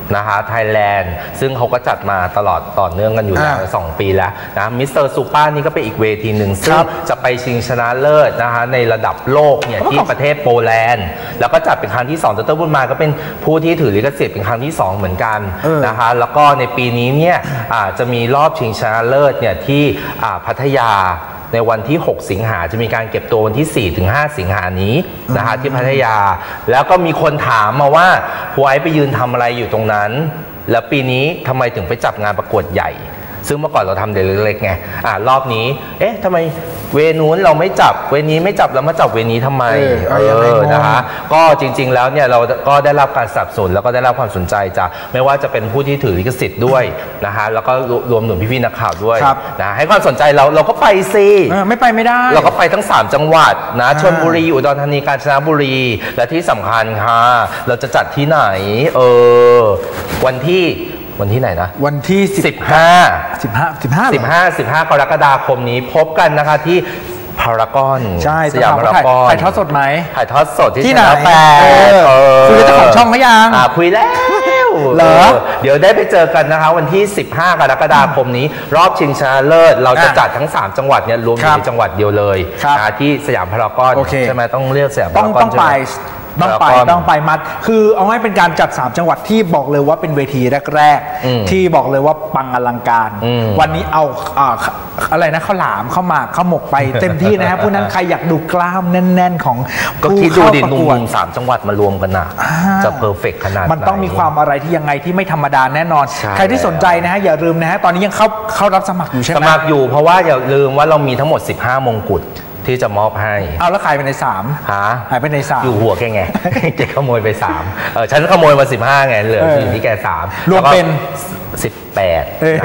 นะคะไทยแลนด์ซึ่งเขาก็จัดมาตลอดต่อเนื่องกันอยู่แล้วสองปีแล้วนะมิสเตอร์ซูเปอร์นี่ก็เป็นอีกเวทีหนึ่งซึ่งจะไปชิงชนะเลิศนะคะในระดับโลกเนี่ยที่ประเทศโปแลนด์แล้วก็จัดเป็นครั้งที่สองดร.บุญมาก็เป็นผู้ที่ถือลิขสิทธิ์เป็นครั้งที่สองเหมือนกันนะคะแล้วก็ในปีนี้เนี่ยจะมีรอบชิงชนะเลิศเนี่ยที่พัทยาในวันที่หกสิงหาจะมีการเก็บตัววันที่สี่ถึงห้าสิงหานี้นะคะที่พัทยาแล้วก็มีคนถามมาว่าไว้ไปยืนทำอะไรอยู่ตรงนั้นแล้วปีนี้ทำไมถึงไปจับงานประกวดใหญ่ซึ่งเมื่อก่อนเราทำเด็กเล็กๆไงอ่ารอบนี้เอ๊ะทำไมเวนู้นเราไม่จับเวนี้ไม่จับแล้วมาจับเวนี้ทำไมเออนะคะก็จริงๆแล้วเนี่ยเราก็ได้รับการสนับสนุนแล้วก็ได้รับความสนใจจากไม่ว่าจะเป็นผู้ที่ถือลิขสิทธิ์ด้วยนะคะแล้วก็รวมถึงพี่ๆนักข่าวด้วยนะให้ความสนใจเราเราก็ไปสิไม่ไปไม่ได้เราก็ไปทั้งสามจังหวัดนะชลบุรีอุดรธานีกาญจนบุรีและที่สำคัญค่ะเราจะจัดที่ไหนเออวันที่วันที่ไหนนะวันที่สิบห้าสิบห้า สิบห้าสิบห้า สิบห้ากรกฎาคมนี้พบกันนะคะที่พารากอนใช่สยามพารากอนถ่ายทอดสดไหมถ่ายทอดสดที่ไหนแปดคุยกับเจ้าของช่องหรือยังคุยแล้วเหรอเดี๋ยวได้ไปเจอกันนะคะวันที่สิบห้ากรกฎาคมนี้รอบชิงชนะเลิศเราจะจัดทั้งสามจังหวัดเนี่ยรวมอยู่ในจังหวัดเดียวเลยที่สยามพารากอนใช่ไหมต้องเรียกสยามพารากอนต้องไปต้องไปต้องไปมัดคือเอาง่ายเป็นการจัดสามจังหวัดที่บอกเลยว่าเป็นเวทีแรกๆที่บอกเลยว่าปังอลังการวันนี้เอาอะไรนะข้าวหลามข้าวหมากข้าวหมกไปเต็มที่นะครับผู้นั้นใครอยากดูกล้ามแน่นๆของก็คิดดูดินุ่มสามจังหวัดมารวมกันนะจะเพอร์เฟกต์ขนาดมันต้องมีความอะไรที่ยังไงที่ไม่ธรรมดาแน่นอนใครที่สนใจนะฮะอย่าลืมนะฮะตอนนี้ยังเข้าเข้ารับสมัครอยู่ใช่ไหมสมัครอยู่เพราะว่าอย่าลืมว่าเรามีทั้งหมดสิบห้ามงกุฎที่จะมอบให้เอาแล้วขายไปในสามหาหายไปในสามอยู่หัวแกไงแกขโมยไปสามเออฉันขโมยมาสิบห้าไงเหลืออยู่ที่แกสามรวมเป็นสิบแปด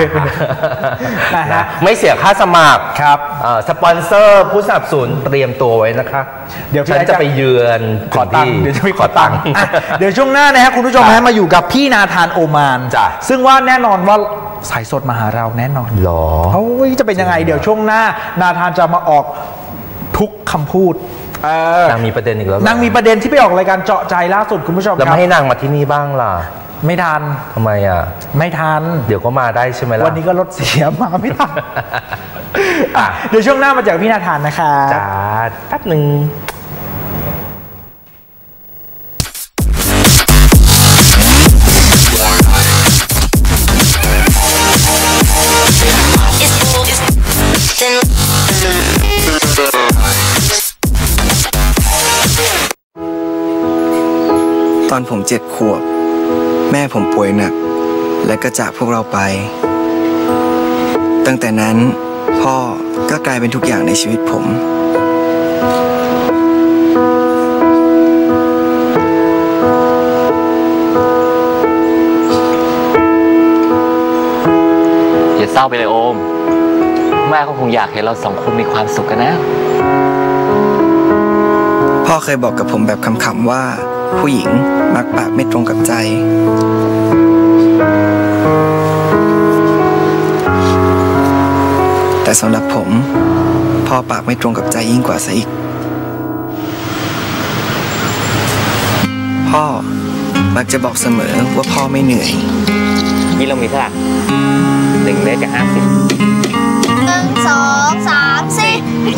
นะไม่เสียค่าสมัครครับสปอนเซอร์ผู้สนับสนุนเตรียมตัวไว้นะคะเดี๋ยวฉันจะไปเยือนขอตังค์เดี๋ยวจะไปขอตังค์เดี๋ยวช่วงหน้านะฮะคุณผู้ชมฮะมาอยู่กับพี่นาธานโอมานจ้ะซึ่งว่าแน่นอนว่าสายสดมาหาเราแน่นอนหรอเฮ้ยจะเป็นยังไงเดี๋ยวช่วงหน้านาธานจะมาออกทุกคำพูดนางมีประเด็นอีกแล้วนางมีประเด็นที่ไปออกรายการเจาะใจล่าสุดคุณผู้ชมแล้วไม่ให้นางมาที่นี่บ้างล่ะไม่ทันทำไมอ่ะไม่ทันเดี๋ยวก็มาได้ใช่ไหมล่ะวันนี้ก็รถเสียมาไม่ทันเดี๋ยวช่วงหน้ามาจากพี่นาธานนะคะจ้าแป๊บหนึ่งตอนผมเจ็ดขวบแม่ผมป่วยหนักและก็จากพวกเราไปตั้งแต่นั้นพ่อก็กลายเป็นทุกอย่างในชีวิตผมอย่าเศร้าไปเลยโอมแม่ก็คงอยากเห็นเราสองคนมีความสุขกันนะพ่อเคยบอกกับผมแบบขำๆว่าผู้หญิงมักปากไม่ตรงกับใจแต่สำหรับผมพ่อปากไม่ตรงกับใจยิ่งกว่าซะอีกพ่อมักจะบอกเสมอว่าพ่อไม่เหนื่อยนี่เรามีเท่าไหร่หนึ่งเมตรกับห้าสิบหนึ่งสองสามสี่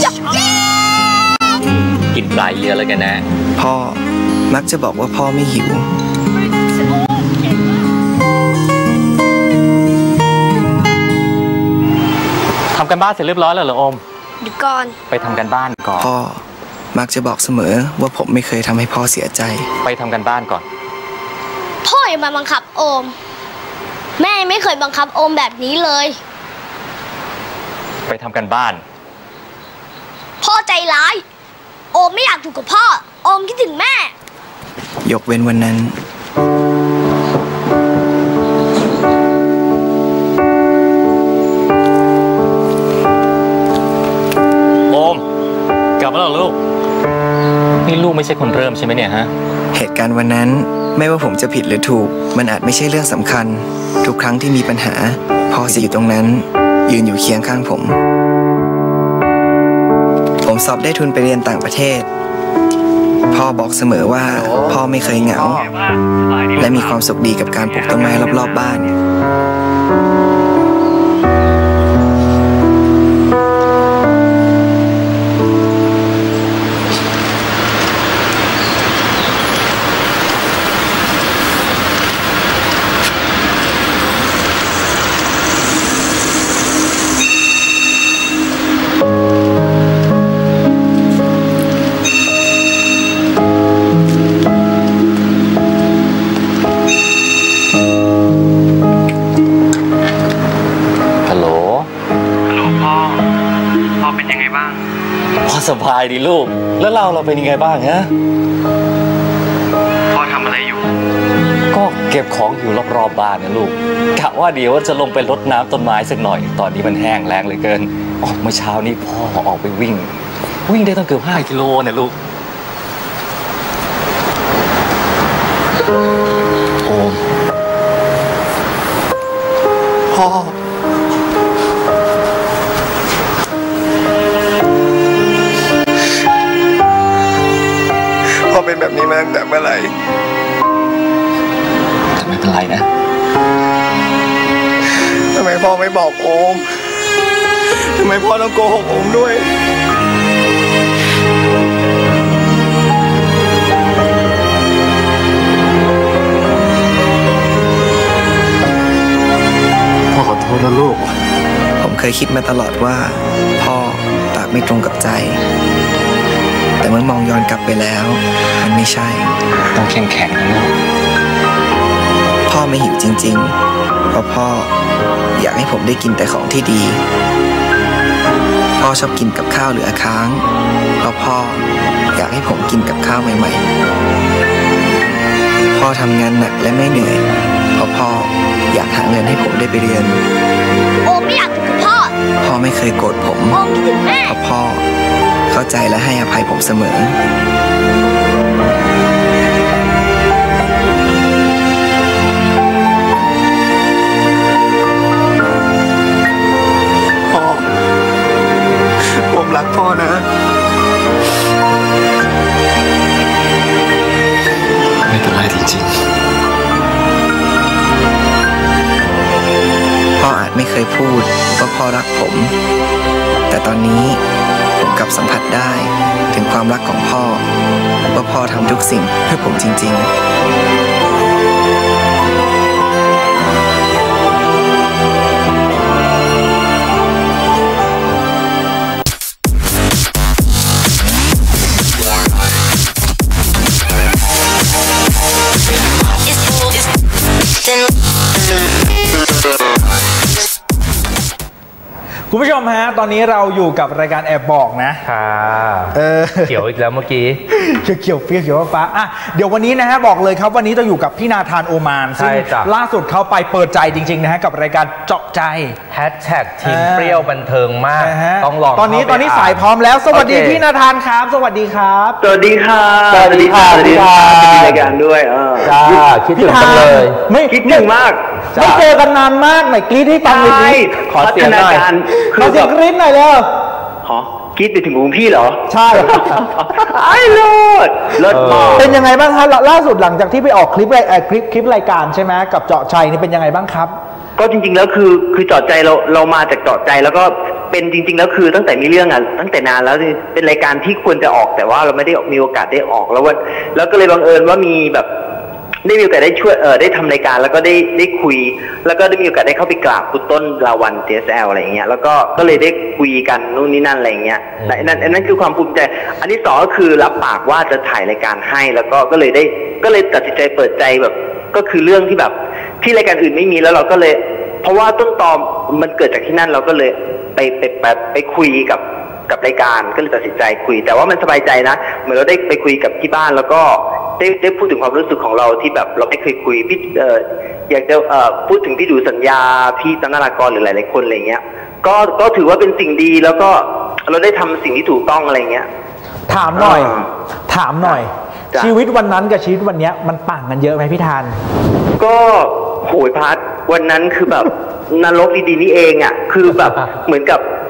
กินปลายเรือเลยกันนะพ่อมักจะบอกว่าพ่อไม่หิวทำกันบ้านเสร็จเรียบร้อยแล้วเหรอโอมเดี๋ยวก่อนไปทำกันบ้านก่อนพ่อมักจะบอกเสมอว่าผมไม่เคยทำให้พ่อเสียใจไปทำกันบ้านก่อนพ่ออย่ามาบังคับโอมแม่ไม่เคยบังคับโอมแบบนี้เลยไปทำกันบ้านพ่อใจร้ายโอมไม่อยากอยู่กับพ่อโอมคิดถึงแม่ยกเว้นวันนั้นโอมกลับมาแล้วลูกนี่ลูกไม่ใช่คนเริ่มใช่ไหมเนี่ยฮะเหตุการณ์วันนั้นไม่ว่าผมจะผิดหรือถูกมันอาจไม่ใช่เรื่องสำคัญทุกครั้งที่มีปัญหาพ่อจะอยู่ตรงนั้นยืนอยู่เคียงข้างผมผมสอบได้ทุนไปเรียนต่างประเทศพ่อบอกเสมอว่าพ่อไม่เคยเหงาและมีความสุขดีกับการปลูกต้นไม้รอบๆบ้านสบายดีลูกแล้วเราเราเป็นยังไงบ้างฮะพ่อทำอะไรอยู่ก็เก็บของอยู่รอบๆบ้านนะลูกกะว่าเดี๋ยวจะลงไปรดน้ำต้นไม้สักหน่อยตอนนี้มันแห้งแล้งเหลือเกินอ๋อเมื่อเช้านี้พ่อออกไปวิ่งวิ่งได้ตั้งเกือบห้ากิโลเนี่ยลูกโอ้พ่อพ่อเป็นแบบนี้มาตั้งแต่เมื่อไหร่แต่ไม่เป็นไรนะทำไมพ่อไม่บอกโอมทำไมพ่อต้องโกหกโอมด้วยพ่อขอโทษนะลูกผมเคยคิดมาตลอดว่าพ่อปากไม่ตรงกับใจแต่เมื่อมองย้อนกลับไปแล้วมันไม่ใช่ต้องเข้มแข็งนะลูกพ่อไม่หิวจริงๆเพราะพ่ออยากให้ผมได้กินแต่ของที่ดีพ่อชอบกินกับข้าวเหลือค้างเพราะพ่ออยากให้ผมกินกับข้าวใหม่ๆพ่อทำงานหนักและไม่เหนื่อยเพราะพ่ออยากหาเงินให้ผมได้ไปเรียนโอมไม่อยากถึงพ่อพ่อไม่เคยโกรธผมโอมคิดถึงแม่เพราะพ่อเข้าใจและให้อภัยผมเสมอพ่อผมรักพ่อนะไม่เป็นไรจริงๆพ่ออาจไม่เคยพูดว่าพ่อรักผมแต่ตอนนี้ผมกลับสัมผัสได้ถึงความรักของพ่อว่าพ่อทำทุกสิ่งเพื่อผมจริงๆคุณผู้ชมฮะตอนนี้เราอยู่กับรายการแอบบอกนะค่ะเออเขียวอีกแล้วเมื่อกี้เขียวเขียวเฟี้ยวเขียวฟ้าอ่ะเดี๋ยววันนี้นะฮะบอกเลยครับวันนี้จะอยู่กับพี่นาธานโอมานซึ่งล่าสุดเขาไปเปิดใจจริงๆนะฮะกับรายการเจาะใจแฮชแท็กทีมเปรี้ยวบันเทิงมากต้องลองตอนนี้ตอนนี้สายพร้อมแล้วสวัสดีพี่นาธานครับสวัสดีครับสวัสดีค่ะสวัสดีค่ะสวัสดีค่ะมีรายการด้วยเออจ้าคิดถึงจังเลยไม่คิดถึงมากไม่เจอกันนานมากหน่อยกรี๊ดให้ฟังหน่อยขอเสียงหน่อยขอเสียงกรี๊ดหน่อยเร็วฮะกรี๊ดไปถึงคุณพี่เหรอใช่ไอ้เลิศเลิศมากเป็นยังไงบ้างครับล่าสุดหลังจากที่ไปออกคลิปคลิปคลิปรายการใช่ไหมกับเจาะใจนี่เป็นยังไงบ้างครับก็จริงๆแล้วคือคือเจาะใจเราเรามาจากเจาะใจแล้วก็เป็นจริงๆแล้วคือตั้งแต่มีเรื่องอ่ะตั้งแต่นานแล้วเป็นรายการที่ควรจะออกแต่ว่าเราไม่ได้มีโอกาสได้ออกแล้ววันแล้วก็เลยบังเอิญว่ามีแบบได้มีโอกาสได้ช่วยเออได้ทำรายการแล้วก็ได้ได้คุยแล้วก็ได้มีโอกาสได้เข้าไปกราบคุณต้นลาวัน เจ เอส แอล อะไรอย่างเงี้ยแล้วก็ก็เลยได้คุยกันนู่นนี่นั่นอะไรอย่างเงี้ยนั่นนั่นคือความภูมิใจอันที่สองก็คือรับปากว่าจะถ่ายรายการให้แล้วก็ก็เลยได้ก็เลยตัดสินใจเปิดใจแบบก็คือเรื่องที่แบบที่รายการอื่นไม่มีแล้วเราก็เลยเพราะว่าต้นตอมันเกิดจากที่นั่นเราก็เลยไปไปไปไปคุยกับกับรายการก็เลยตัดสินใจคุยแต่ว่ามันสบายใจนะเหมือนเราได้ไปคุยกับที่บ้านแล้วก็ได้ได้พูดถึงความรู้สึกของเราที่แบบเราไม่เคยคุยพี่เอ่ออยากจะเอ่อพูดถึงพี่ดูสัญญาพี่ตั้งนารากรหรือหลายๆคนอะไรเงี้ยก็ก็ถือว่าเป็นสิ่งดีแล้วก็เราได้ทำสิ่งที่ถูกต้องอะไรเงี้ยถามหน่อยถามหน่อยชีวิตวันนั้นกับชีวิตวันนี้มันต่างกันเยอะไหมพี่ธานก็โหยพัดวันนั้นคือแบบนรกดีๆนี่เองอ่ะคือแบบเหมือนกับ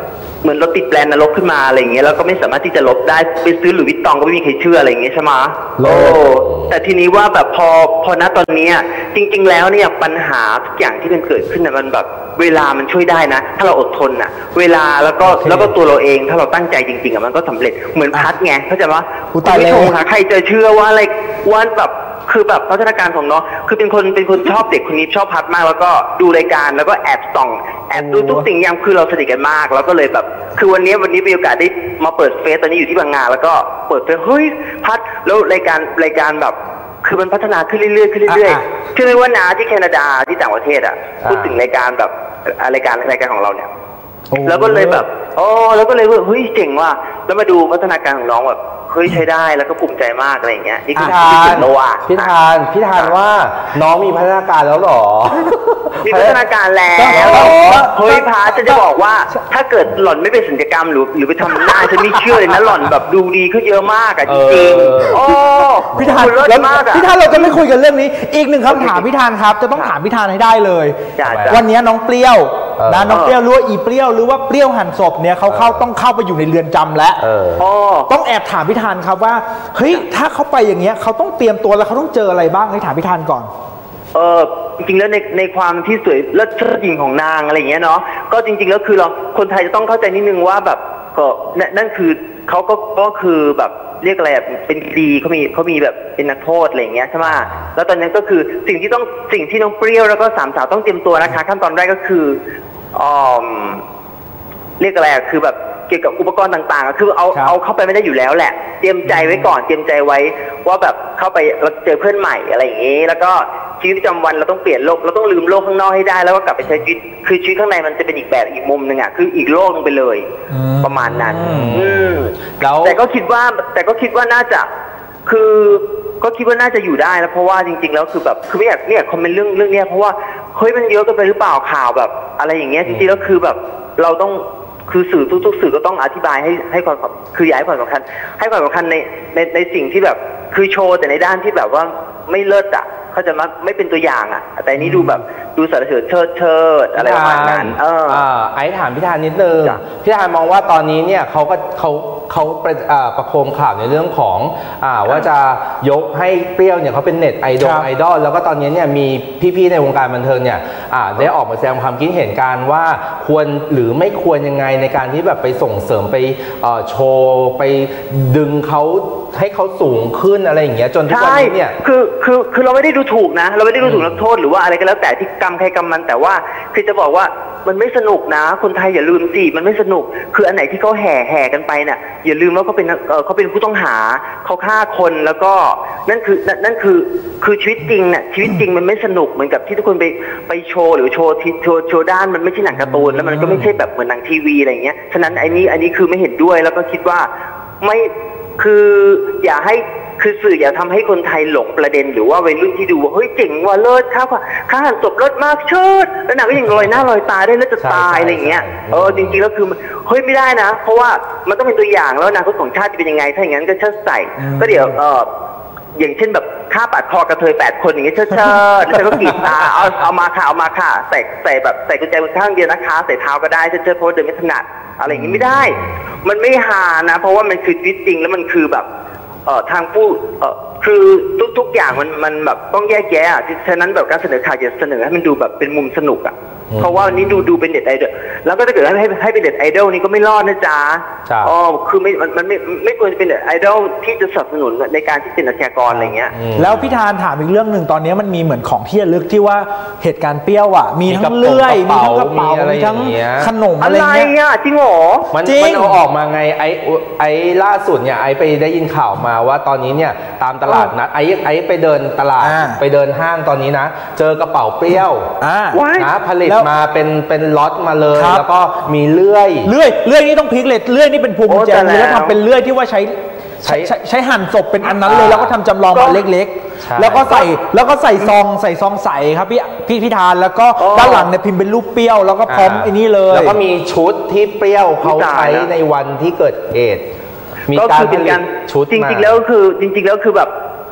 เหมือนเราติดแบรนด์นรกขึ้นมาอะไรอย่างเงี้ยแล้วก็ไม่สามารถที่จะลบได้ไปซื้อหลุยส์วิตตองก็ไม่มีใครเชื่ออะไรอย่างเงี้ยใช่ไหมโอ้แต่ทีนี้ว่าแบบพอพอณตอนนี้จริงๆแล้วเนี่ยปัญหาทุกอย่างที่มันเกิดขึ้นน่ะมันแบบเวลามันช่วยได้นะถ้าเราอดทนน่ะเวลาแล้วก็แล้วก็ตัวเราเองถ้าเราตั้งใจจริงๆอ่ะมันก็สำเร็จเหมือนพัดไงเข้าใจปะคุณผู้ชมค่ะใครจะเชื่อว่าอะไรว่าแบบคือแบบพัฒนาการของน้องคือเป็นคนเป็นคนชอบเด็กคนนี้ชอบพัดมากแล้วก็ดูรายการแล้วก็แอบส่องแอบดูทุกสิ่งอย่างคือเราสนิทกันมากแล้วก็เลยแบบคือวันนี้วันนี้มีโอกาสได้มาเปิดเฟซตอนนี้อยู่ที่บางนาแล้วก็เปิดเฟซเฮ้ยพัดแล้วรายการรายการแบบคือมันพัฒนาขึ้นเรื่อยๆขึ้นเรื่อยๆเชื่อไหมว่านาที่แคนาดาที่ต่างประเทศอ่ะพูดถึงรายการแบบรายการรายการของเราเนี่ยแล้วก็เลยแบบโอ้แล้วก็เลยว่าเฮ้ยเจ๋งว่ะแล้วมาดูพัฒนาการของน้องแบบเฮ้ยใช้ได้แล้วก็ภูมิใจมากอะไรอย่างเงี้ยนี่คือพี่ทานพี่ทานพี่ทานว่าน้องมีพัฒนาการแล้วหรอมีพัฒนาการแล้วเฮ้ยพาจะจะบอกว่าถ้าเกิดหล่อนไม่เป็นศัลยกรรมหรือหรือไปทำหน้าฉันไม่เชื่อเลยนะหล่อนแบบดูดีขึ้นเยอะมากอะจริงๆโอ้พี่ทานแล้วพี่ทานเราจะไม่คุยกันเรื่องนี้อีกหนึ่งคำถามพี่ทานครับจะต้องถามพี่ทานให้ได้เลยวันนี้น้องเปรี้ยวนะน้องเปรี้ยวรู้ว่าอีเปรี้ยวหรือว่าเปรี้ยวหั่นศพเนี่ยเขาเข้าต้องเข้าไปอยู่ในเรือนจำแล้วต้องแอบถามพี่ทานครับว่าเฮ้ยถ้าเขาไปอย่างเงี้ยเขาต้องเตรียมตัวแล้วเขาต้องเจออะไรบ้างให้ถามพี่ทานก่อนเออจริงๆแล้วในในความที่สวยเลิศเชิดหญิงของนางอะไรอย่างเงี้ยเนาะก็จริงๆแล้วคือเราคนไทยจะต้องเข้าใจนิดนึงว่าแบบก็นั่นคือเขาก็ก็คือแบบเรียกอะไรอ่ะเป็นดีเขามีเขามีแบบเป็นนักโทษอะไรอย่างเงี้ยใช่ไหมแล้วตอนนั้นก็คือสิ่งที่ต้องสิ่งที่น้องเปรี้ยวแล้วก็สามสาวต้องเตรียมตัวนะคะขั้นตอนแรกก็คืออ๋อเรียกอะไรอ่ะคือแบบเกี่ยวกับอุปกรณ์ต่างๆคือเอาเอาเข้าไปไม่ได้อยู่แล้วแหละเตรียมใจไว้ก่อนเตรียมใจไว้ว่าแบบเข้าไปเราเจอเพื่อนใหม่อะไรอย่างงี้แล้วก็ชีวิตประจำวันเราต้องเปลี่ยนโลกเราต้องลืมโลกข้างนอกให้ได้แล้วก็กลับไปใช้ชีวิตคือชีวิตข้างในมันจะเป็นอีกแบบอีกมุมหนึ่งอ่ะคืออีกโลกนึงไปเลยประมาณนั้นอืมแต่ก็คิดว่าแต่ก็คิดว่าน่าจะคือก็คิดว่าน่าจะอยู่ได้แล้วเพราะว่าจริงๆแล้วคือแบบคือไม่อยากไม่อยากคอมเมนต์เรื่องเรื่องนี้เพราะว่าเฮ้ยมันเยอะเกินไปหรือเปล่าข่าวแบบอะไรอย่างเงี้ยจริงๆแล้วคือแบบเราต้องคือสื่อทุกๆสื่อก็ต้องอธิบายให้ให้ความคืออยากให้ความสำคัญให้ความสำคัญในในในสิ่งที่แบบคือโชว์แต่ในด้านที่แบบว่าไม่เลิศอ่ะเขาจะมาไม่เป็นตัวอย่างอ่ะแต่นี้ดูแบบดูสารเสริญเชิดเชิดอะไรประมาณนั้นเออไอ้ถามพี่ธานนิดนึงพี่ธานมองว่าตอนนี้เนี่ยเขาก็เขาเขาประโคมข่าวในเรื่องของอ่าว่าจะยกให้เปรี้ยวเนี่ยเขาเป็นเน็ตไอดอลไอดอลแล้วก็ตอนนี้เนี่ยมีพี่ๆในวงการบันเทิงเนี่ยอ่าได้ออกมาแสดงความคิดเห็นกันว่าควรหรือไม่ควรยังไงในการที่แบบไปส่งเสริมไปโชว์ไปดึงเขาให้เขาสูงขึ้นอะไรอย่างเงี้ยจนทุกวันนี้เนี่ยคือคือคือเราไม่ได้ดูถูกนะเราไม่ได้ดูถูกนักโทษหรือว่าอะไรก็แล้วแต่ที่กรรมใครกรรมมันแต่ว่าคือจะบอกว่ามันไม่สนุกนะคนไทยอย่าลืมสิมันไม่สนุกคืออันไหนที่เขาแห่แห่กันไปเนี่ยอย่าลืมว่าเขาเป็นเขาเป็นผู้ต้องหาเขาฆ่าคนแล้วก็นั่นคือนั่นคือคือชีวิตจริงเนี่ยชีวิตจริงมันไม่สนุกเหมือนกับที่ทุกคนไปไปโชว์หรือโชว์โชว์โชว์ด้านมันไม่ใช่หนังการ์ตูนแล้วมันก็ไม่ใช่แบบเหมือนหนังทีวีอะไรอย่างเงี้ยฉะนั้นไอ้นี้อันนี้คือไม่เห็นด้วยแล้วก็คิดว่าไม่คืออย่าให้คือสื่ออย่าทำให้คนไทยหลงประเด็นหรือว่าวัยรุ่นที่ดูว่าเฮ้ยเจ๋งว่ะเลิศข้าวข้าหันศพเลิศมากเชิดแล้วหนังก็ยังลอยหน้าลอยตาได้แล้วจะตายอะไรอย่างเงี้ยเออจริงๆแล้วคือเฮ้ยไม่ได้นะเพราะว่ามันต้องเป็นตัวอย่างแล้วอนาคตของชาติจะเป็นยังไงถ้าอย่างนั้นก็เชิดใส่ก็เดี๋ยวเอออย่างเช่นแบบฆ่าปาดคอกระเทยแปดคนอย่างเงี้ยเชิดเชิดแล้วก็กรีดตาเอาเอามาค่ะเอามาค่ะใส่ใส่แบบใส่กุญแจมือข้างเดียวนะคะใส่เท้าก็ได้เชิดเชิดเพราะเดินไม่ถนัดอะไรอย่างงี้ไม่ได้มันไม่ฮานะเพราะว่ามันคือชีวิตจริงแล้วมันคือแบบเอ่อทางผู้เอ่อคือทุกๆอย่างมันมันแบบต้องแยกแยะอ่ะฉะนั้นแบบการเสนอข่าวจะเสนอให้มันดูแบบเป็นมุมสนุกอ่ะเพราะว่านี้ดูดูเป็นเด็ดไอดอลแล้วก็ถ้าเกิดให้ให้ให้เป็นเด็ดไอดอลนี่ก็ไม่รอดนะจ๊ะอ๋อคือไม่มันมันไม่ไม่ควรจะเป็นเด็ดไอดอลที่จะสนับสนุนในการที่เป็นอาชญากรอะไรเงี้ยแล้วพี่ธานถามอีกเรื่องหนึ่งตอนนี้มันมีเหมือนของที่ระลึกที่ว่าเหตุการณ์เปรี้ยวอ่ะมีทั้งเลื่อยมีทั้งกระเป๋ามีทั้งขนมอะไรเงี้ยจริงเหรอมันมันเอาออกมาไงไอไอล่าสุดเนี่ยไอไปได้ยินข่าวมาว่าตอนนี้เนี่ยตามตลาดนัดไอไอไปเดินตลาดไปเดินห้างตอนนี้นะเจอกระเป๋าเปรี้ยวนะผลิตมาเป็นเป็นล็อตมาเลยแล้วก็มีเลื่อยเลื่อยเลื่อยนี่ต้องพลิกเลยเลื่อยนี่เป็นพวงกุญแจแล้วทำเป็นเลื่อยที่ว่าใช้ใช้ใช้หั่นศพเป็นอันนั้นเลยแล้วก็ทำจำลองมาเล็กๆแล้วก็ใส่แล้วก็ใส่ซองใส่ซองใส่ครับพี่พี่พิธานแล้วก็ด้านหลังเนี่ยพิมพ์เป็นรูปเปรี้ยวแล้วก็พร้อมไอ้นี่เลยแล้วก็มีชุดที่เปรี้ยวเขาใช้ในวันที่เกิดเหตุมีการผลิตชุดจริงๆแล้วคือจริงๆแล้วคือแบบ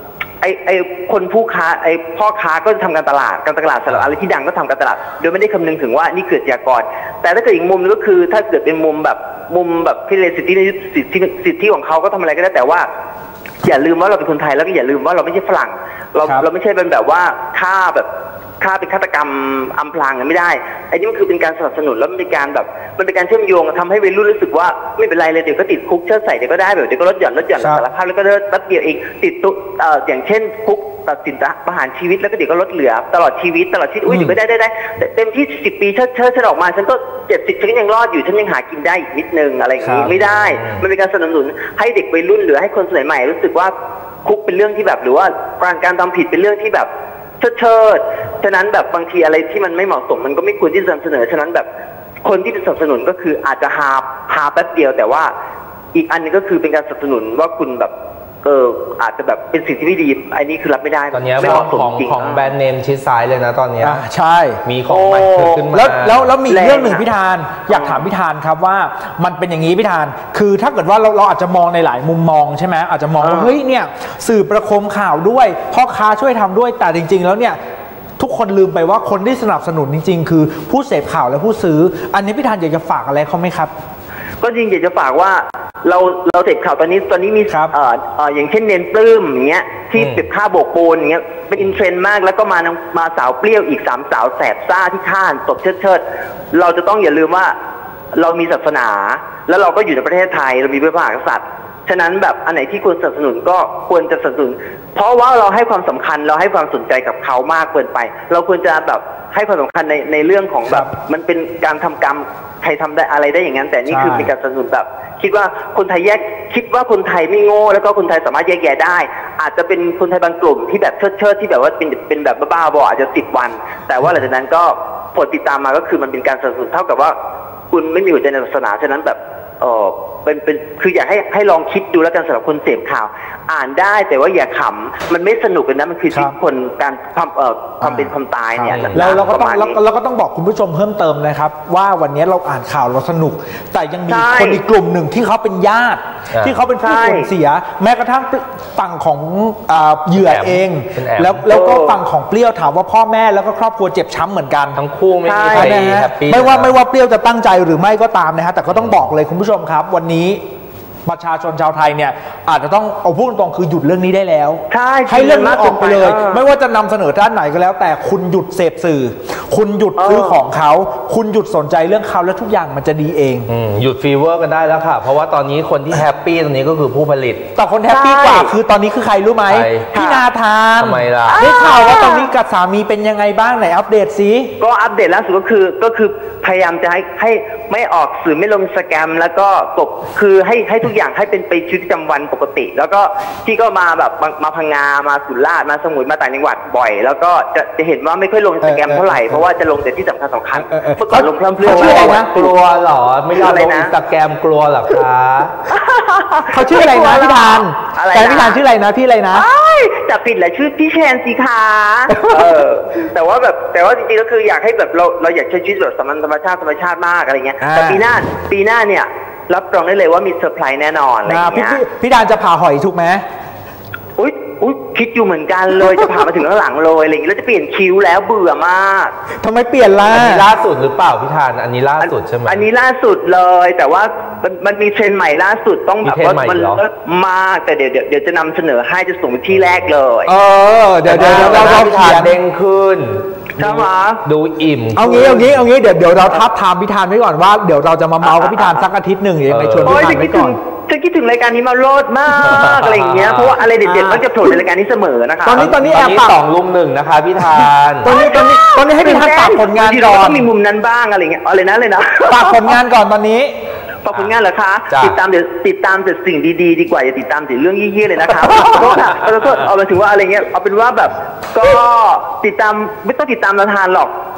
ไอไอคนผู้ค้าไอพ่อค้าก็จะทำการตลาดการตลาดสำหรับอะไรที่ดังก็ทำการตลาดโดยไม่ได้คำนึงถึงว่านี่เกิดจากก่อนแต่ถ้าเกิดอีกมุมนึงก็คือถ้าเกิดเป็นมุมแบบมุมแบบพิเรนสิทธิสิทธิสิทธิของเขาก็ทำอะไรก็ได้แต่ว่าอย่าลืมว่าเราเป็นคนไทยแล้วก็อย่าลืมว่าเราไม่ใช่ฝรั่งเราเราไม่ใช่เป็นแบบว่าฆ่าแบบฆ่าเป็นฆาตกรรมอำพรางกันไม่ได้ไอ้นี่มันคือเป็นการสนับสนุนแล้วมันเป็นการแบบมันเป็นการเชื่อมโยงทำให้วัยรุ่นรู้สึกว่าไม่เป็นไรเลยเดี๋ยวก็ติดคุกเชิดใส่เดี๋ยวก็ได้แบบเดี๋ยวก็ลดหย่อนลดหย่อนสารภาพแล้วก็แป๊บเดียวเองติดตุ๊เอ่ออย่างเช่นคุกตัดสินประหารชีวิตแล้วก็เดี๋ยวก็ลดเหลือตลอดชีวิตตลอดชีวิตอุ้ยเดี๋ยวก็ได้ได้ได้เต็มที่สิบปีเชิดเชิดฉันออกมาฉันก็เจ็ดสิบฉันยังรอดอยู่ฉันยังหากินได้อีกนิดนึงอะไรอย่างนี้ไม่ได้มันเป็นการสนับสนุนให้เด็กวัยรุ่นหรือให้คนสมัยใหม่รู้สึกว่าคุกเป็นเรื่องที่แบบหรือว่าการการทำผิดเป็นเรื่องที่แบบเชิดเชิดฉะนั้นแบบบางทีอะไรที่มันไม่เหมาะสมมันก็ไม่ควรที่จะนำเสนอฉะนั้นแบบคนที่สนับสนุนก็คืออาจจะหาหาแป๊บเดียวแต่ว่าอีกอันนึงก็คือเป็นการสนับสนุนว่าคุณแบบเอออาจจะแบบเป็นสิ่งที่ไม่ดีอันนี้คือรับไม่ได้ตอนนี้ไม่เหมาะสมของจริงของแบรนด์เนมชิดซ้ายเลยนะตอนนี้ใช่มีของใหม่เกิดขึ้นมาแล้วแล้วแล้วมีเรื่องหนึ่งพี่ธานอยากถามพี่ธานครับว่ามันเป็นอย่างนี้พี่ธานคือถ้าเกิดว่าเราเราอาจจะมองในหลายมุมมองใช่ไหมอาจจะมองว่าเฮ้ยเนี่ยสื่อประโคมข่าวด้วยพ่อค้าช่วยทำด้วยแต่จริงๆแล้วเนี่ยทุกคนลืมไปว่าคนที่สนับสนุนจริงๆคือผู้เสพข่าวและผู้ซื้ออันนี้พี่ธานอยากจะฝากอะไรเขาไหมครับก็จริงอยากจะฝากว่าเราเราเสพข่าวตอนนี้ตอนนี้มีเอ่อเอ่ออย่างเช่นเนนปลื้มอย่างเงี้ยที่เก็บค่าโบกปูนอย่างเงี้ยเป็นอินเทรนด์มากแล้วก็มามาสาวเปรี้ยวอีกสามสาวแสบซ่าที่ฆ่าตบเชิดเชิดเราจะต้องอย่าลืมว่าเรามีศาสนาแล้วเราก็อยู่ในประเทศไทยเรามีพระมหากษัตริย์ฉะนั้นแบบอันไหนที่ควรสนับสนุนก็ควรจะสนับสนุนเพราะว่าเราให้ความสำคัญเราให้ความสนใจกับเขามากเกินไปเราควรจะแบบให้ความสำคัญในในเรื่องของแบบมันเป็นการทำกรรมใครทำได้อะไรได้อย่างนั้นแต่นี่คือเป็นการสนับสนุนแบบคิดว่าคนไทยแยกคิดว่าคนไทยไม่โง่แล้วก็คนไทยสามารถแยกแยะได้อาจจะเป็นคนไทยบางกลุ่มที่แบบเชิดเชิดที่แบบว่าเป็นเป็นแบบบ้าๆบออาจจะสิบวันแต่ว่าหลังจากนั้นก็ผลติดตามมาก็คือมันเป็นการสนับสนุนเท่ากับว่าคุณไม่มีหัวใจในศาสนาฉะนั้นแบบเออเป็นเป็นคืออยากให้ให้ลองคิดดูแล้วกันสำหรับคนเสพข่าวอ่านได้แต่ว่าอย่าขำมันไม่สนุกเลยนะมันคือที่คนการความเอ่อความเป็นความตายเนี่ยแล้วเราก็ต้องเราก็ต้องบอกคุณผู้ชมเพิ่มเติมนะครับว่าวันนี้เราอ่านข่าวเราสนุกแต่ยังมีคนอีกกลุ่มหนึ่งที่เขาเป็นญาติที่เขาเป็นผู้สูญเสียแม้กระทั่งฝั่งของเหยื่อเองแล้วแล้วก็ฝั่งของเปรี้ยวถามว่าพ่อแม่แล้วก็ครอบครัวเจ็บช้ำเหมือนกันทั้งคู่ไม่มีใครแฮปปี้ไม่ว่าไม่ว่าเปรี้ยวจะตั้งใจหรือไม่ก็ตามนะฮะแต่ก็ต้องบอกเลยคุณผู้ชมครับวันนี้ประชาชนชาวไทยเนี่ยอาจจะต้องเอาพูดตรงๆคือหยุดเรื่องนี้ได้แล้วให้เรื่องนี้ออกไปเลยไม่ว่าจะนำเสนอด้านไหนก็แล้วแต่คุณหยุดเสพสื่อคุณหยุดซื้อของเขาคุณหยุดสนใจเรื่องเขาแล้วทุกอย่างมันจะดีเองหยุดฟีเวอร์กันได้แล้วค่ะเพราะว่าตอนนี้คนที่แฮปปี้ตอนนี้ก็คือผู้ผลิตแต่คนแฮปปี้กว่าคือตอนนี้คือใครรู้ไหมพี่นาธานทำไมล่ะได้ข่าวว่าตอนนี้กับสามีเป็นยังไงบ้างไหนอัปเดตสิก็อัปเดตล่าสุดก็คือก็คือพยายามจะให้ให้ไม่ออกสื่อไม่ลงสแกมแล้วก็กบคือให้ให้ทุกอย่างให้เป็นไปชีวิตประจำวันปกติแล้วก็ที่ก็มาแบบมาพังงามาสุราษฎร์มาสมุยมาต่างจังหวัดบ่อยแล้วก็จะจะเห็นว่าไม่ค่อยลงสแกมเท่าไหร่เพราะว่าจะลงแต่ที่สำคัญสำคัญเมื่อก่อนลงเพิ่มเพื่อนชื่ออะไรนะกลัวหรอไม่ยอมลงอินสตาแกรมกลัวหรอคะเขาชื่ออะไรนะพี่ธานแต่พี่ธานชื่ออะไรนะพี่อะไรนะจะผิดแหละชื่อพี่แชนสิคะเออแต่ว่าแบบแต่ว่าจริงๆก็คืออยากให้แบบเราเราอยากใช้ชีวิตแบบธรรมชาติธรรมชาติมากอะไรเงี้ยแต่ปีหน้าปีหน้าเนี่ยรับรองได้เลยว่ามีเซอร์ไพรส์แน่นอนอะไรเงี้ยพี่ดานจะผ่าหอยถูกไหมอุ้ยอุ้ยคิดอยู่เหมือนกันเลยจะผ่ามาถึงข้างหลังเลยอะไรอย่างงี้แล้วจะเปลี่ยนคิ้วแล้วเบื่อมากทำไมเปลี่ยนล่ะอันนี้ล่าสุดหรือเปล่าพี่ธานอันนี้ล่าสุดใช่ไหมอันนี้ล่าสุดเลยแต่ว่ามันมันมีเทรนด์ใหม่ล่าสุดต้องแบบว่ามันเลิศมากแต่เดี๋ยวเดี๋ยวเดี๋ยวจะนำเสนอให้จะส่งที่แรกเลยเออเดี๋ยวเดี๋ยวเราเราทานเด้งขึ้นใช่ไหมดูอิ่มเอางี้เอางี้เอางี้เดี๋ยวเดี๋ยวเราทับทามพิธานไว้ก่อนว่าเดี๋ยวเราจะมาเมากับพิธานสักอาทิตย์หนึ่งยังไงชวนพิธานไว้ก่อนฉันคิดถึงรายการนี้มาโลดมากอะไรอย่างเงี้ยเพราะว่าอะไรเด็ดๆมักจะโผล่ในรายการนี้เสมอนะคะตอนนี้ตอนนี้แอบฝากสองลุมหนึ่งนะคะพี่ธานตอนนี้ตอนนี้ตอนนี้ให้พิธานฝากผลงานก่อนต้องมีมุมนั้นบ้างอะไรเงี้ยอะไรนะเลยนะฝากผลงานก่อนตอนนี้ฝากผลงานเหรอคะติดตามเดี๋ยวติดตามแต่สิ่งดีๆดีกว่าอย่าติดตามแต่เรื่องยี่ๆเลยนะคะก็เอาเอาไปถึงว่าอะไรเงี้ยเอาเป็นว่าแบบก็ติดตามไม่ต้องติดตามนาธานหรอก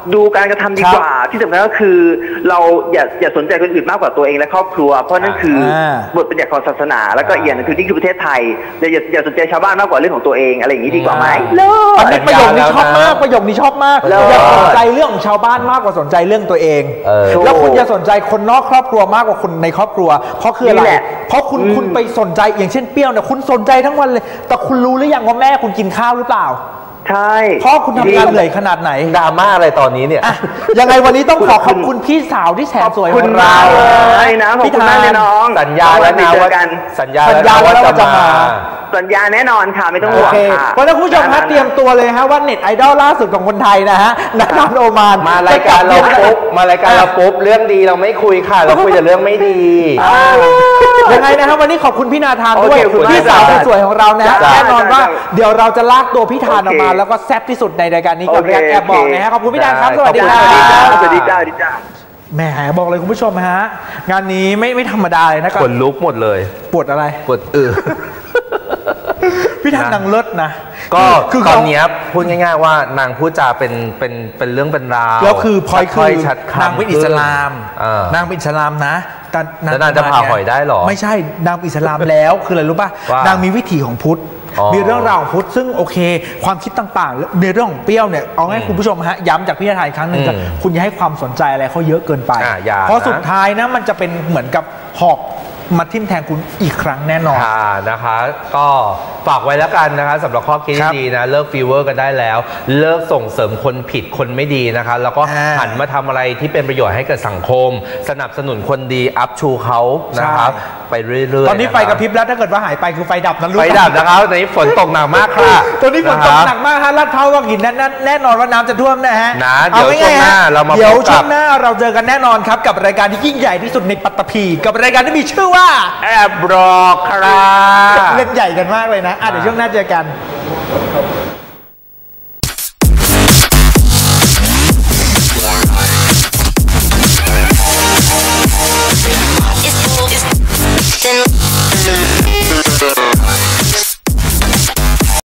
ดูการกระทำดีกว่าที่สำคัญก็คือเราอย่าอย่าสนใจคนอื่นมากกว่าตัวเองและครอบครัวเพราะนั่นคือบทบัญญัติของศาสนาแล้วก็อีกอย่างนึงคือนี่คือประเทศไทยอย่าอย่าอย่าสนใจชาวบ้านมากกว่าเรื่องของตัวเองอะไรอย่างนี้ดีกว่าไหมเลิศอันนี้ประโยคนี้ชอบมากประโยคนี้ชอบมากอย่าสนใจเรื่องของชาวบ้านมากกว่าสนใจเรื่องตัวเองแล้วคุณอย่าสนใจคนนอกครอบครัวมากกว่าคนในครอบครัวเพราะคืออะไรเพราะคุณคุณไปสนใจอย่างเช่นเปรี้ยวเนี่ยคุณสนใจทั้งวันเลยแต่คุณรู้หรือยังว่าแม่คุณกินข้าวหรือเปล่าใช่พ่อคุณทำงานเหนื่อยขนาดไหนดราม่าอะไรตอนนี้เนี่ยยังไงวันนี้ต้องขอขอบคุณพี่สาวที่แสนสวยของเราพี่ทานน้องสัญญาแล้วนะว่าสัญญาแล้วว่าจะมาสัญญาแน่นอนค่ะไม่ต้องห่วงค่ะเพราะฉะนั้นคุณผู้ชมครับเตรียมตัวเลยฮะว่าเน็ตไอดอลล่าสุดของคนไทยนะฮะนักการโอมานมารายการเราปุ๊บมารายการเราปุ๊บเรื่องดีเราไม่คุยค่ะเราคุยแต่เรื่องไม่ดียังไงนะครับวันนี้ขอบคุณพี่นาธานด้วยพี่สาวสวยของเรานะแน่นอนว่าเดี๋ยวเราจะลากตัวพี่ธานออกมาแล้วก็แซ่บที่สุดในรายการนี้กับรายการแอบบอกนะฮะขอบคุณพี่ธานครับสวัสดีครับสวัสดีจ้าสวัสดีจ้าแหมบอกเลยคุณผู้ชมฮะงานนี้ไม่ไม่ธรรมดาเลยนะครับขนลุกหมดเลยปวดอะไรปวดเออพี่ธานนางเลิศนะก็คือตอนนี้พูดง่ายๆว่านางพูดจาเป็นเป็นเป็นเรื่องเป็นราวแล้วคือพอยคือนางเป็นอิสลามนางเป็นอิสลามนะแล้วนางจะผ่าหอยได้หรอไม่ใช่นางอิสลามแล้วคืออะไรรู้ป่ะนางมีวิถีของพุทธมีเรื่องราวของพุทธซึ่งโอเคความคิดต่างๆในเรื่องของเปรี้ยวเนี่ยเอาง่ายคุณผู้ชมฮะย้ำจากพี่ธานอีกครั้งหนึ่งคุณอย่าให้ความสนใจอะไรเขาเยอะเกินไปเพราะสุดท้ายนะมันจะเป็นเหมือนกับหอกมาทิ่มแทงคุณอีกครั้งแน่นอนนะคะก็ฝากไว้แล้วกันนะคะสำหรับข้อคิดดีนะเลิกฟีเวอร์กันได้แล้วเลิกส่งเสริมคนผิดคนไม่ดีนะคะแล้วก็หันมาทำอะไรที่เป็นประโยชน์ให้กับสังคมสนับสนุนคนดีอัพชูเขานะครับไปเรื่อยๆตอนนี้ไฟกระพริบแล้วถ้าเกิดว่าหายไปคือไฟดับนะลูกไฟดับนะครับตอนนี้ฝนตกหนักมากค่ะตอนนี้ฝนตกหนักมากฮะลาดพร้าววังหินนั้นแน่นอนว่าน้ำจะท่วมนะฮะนะเดี๋ยวช่วงหน้าเรามาเดี๋ยวช่วงหน้าเราเจอกันแน่นอนครับกับรายการที่ยิ่งใหญ่ที่สุดในปัตตภีกับรายการที่มีชื่อว่าแอบบอกครับเล่นใหญ่กันมากเลยนะอ่ะเดี๋ยวช่วงหน้าเจอกัน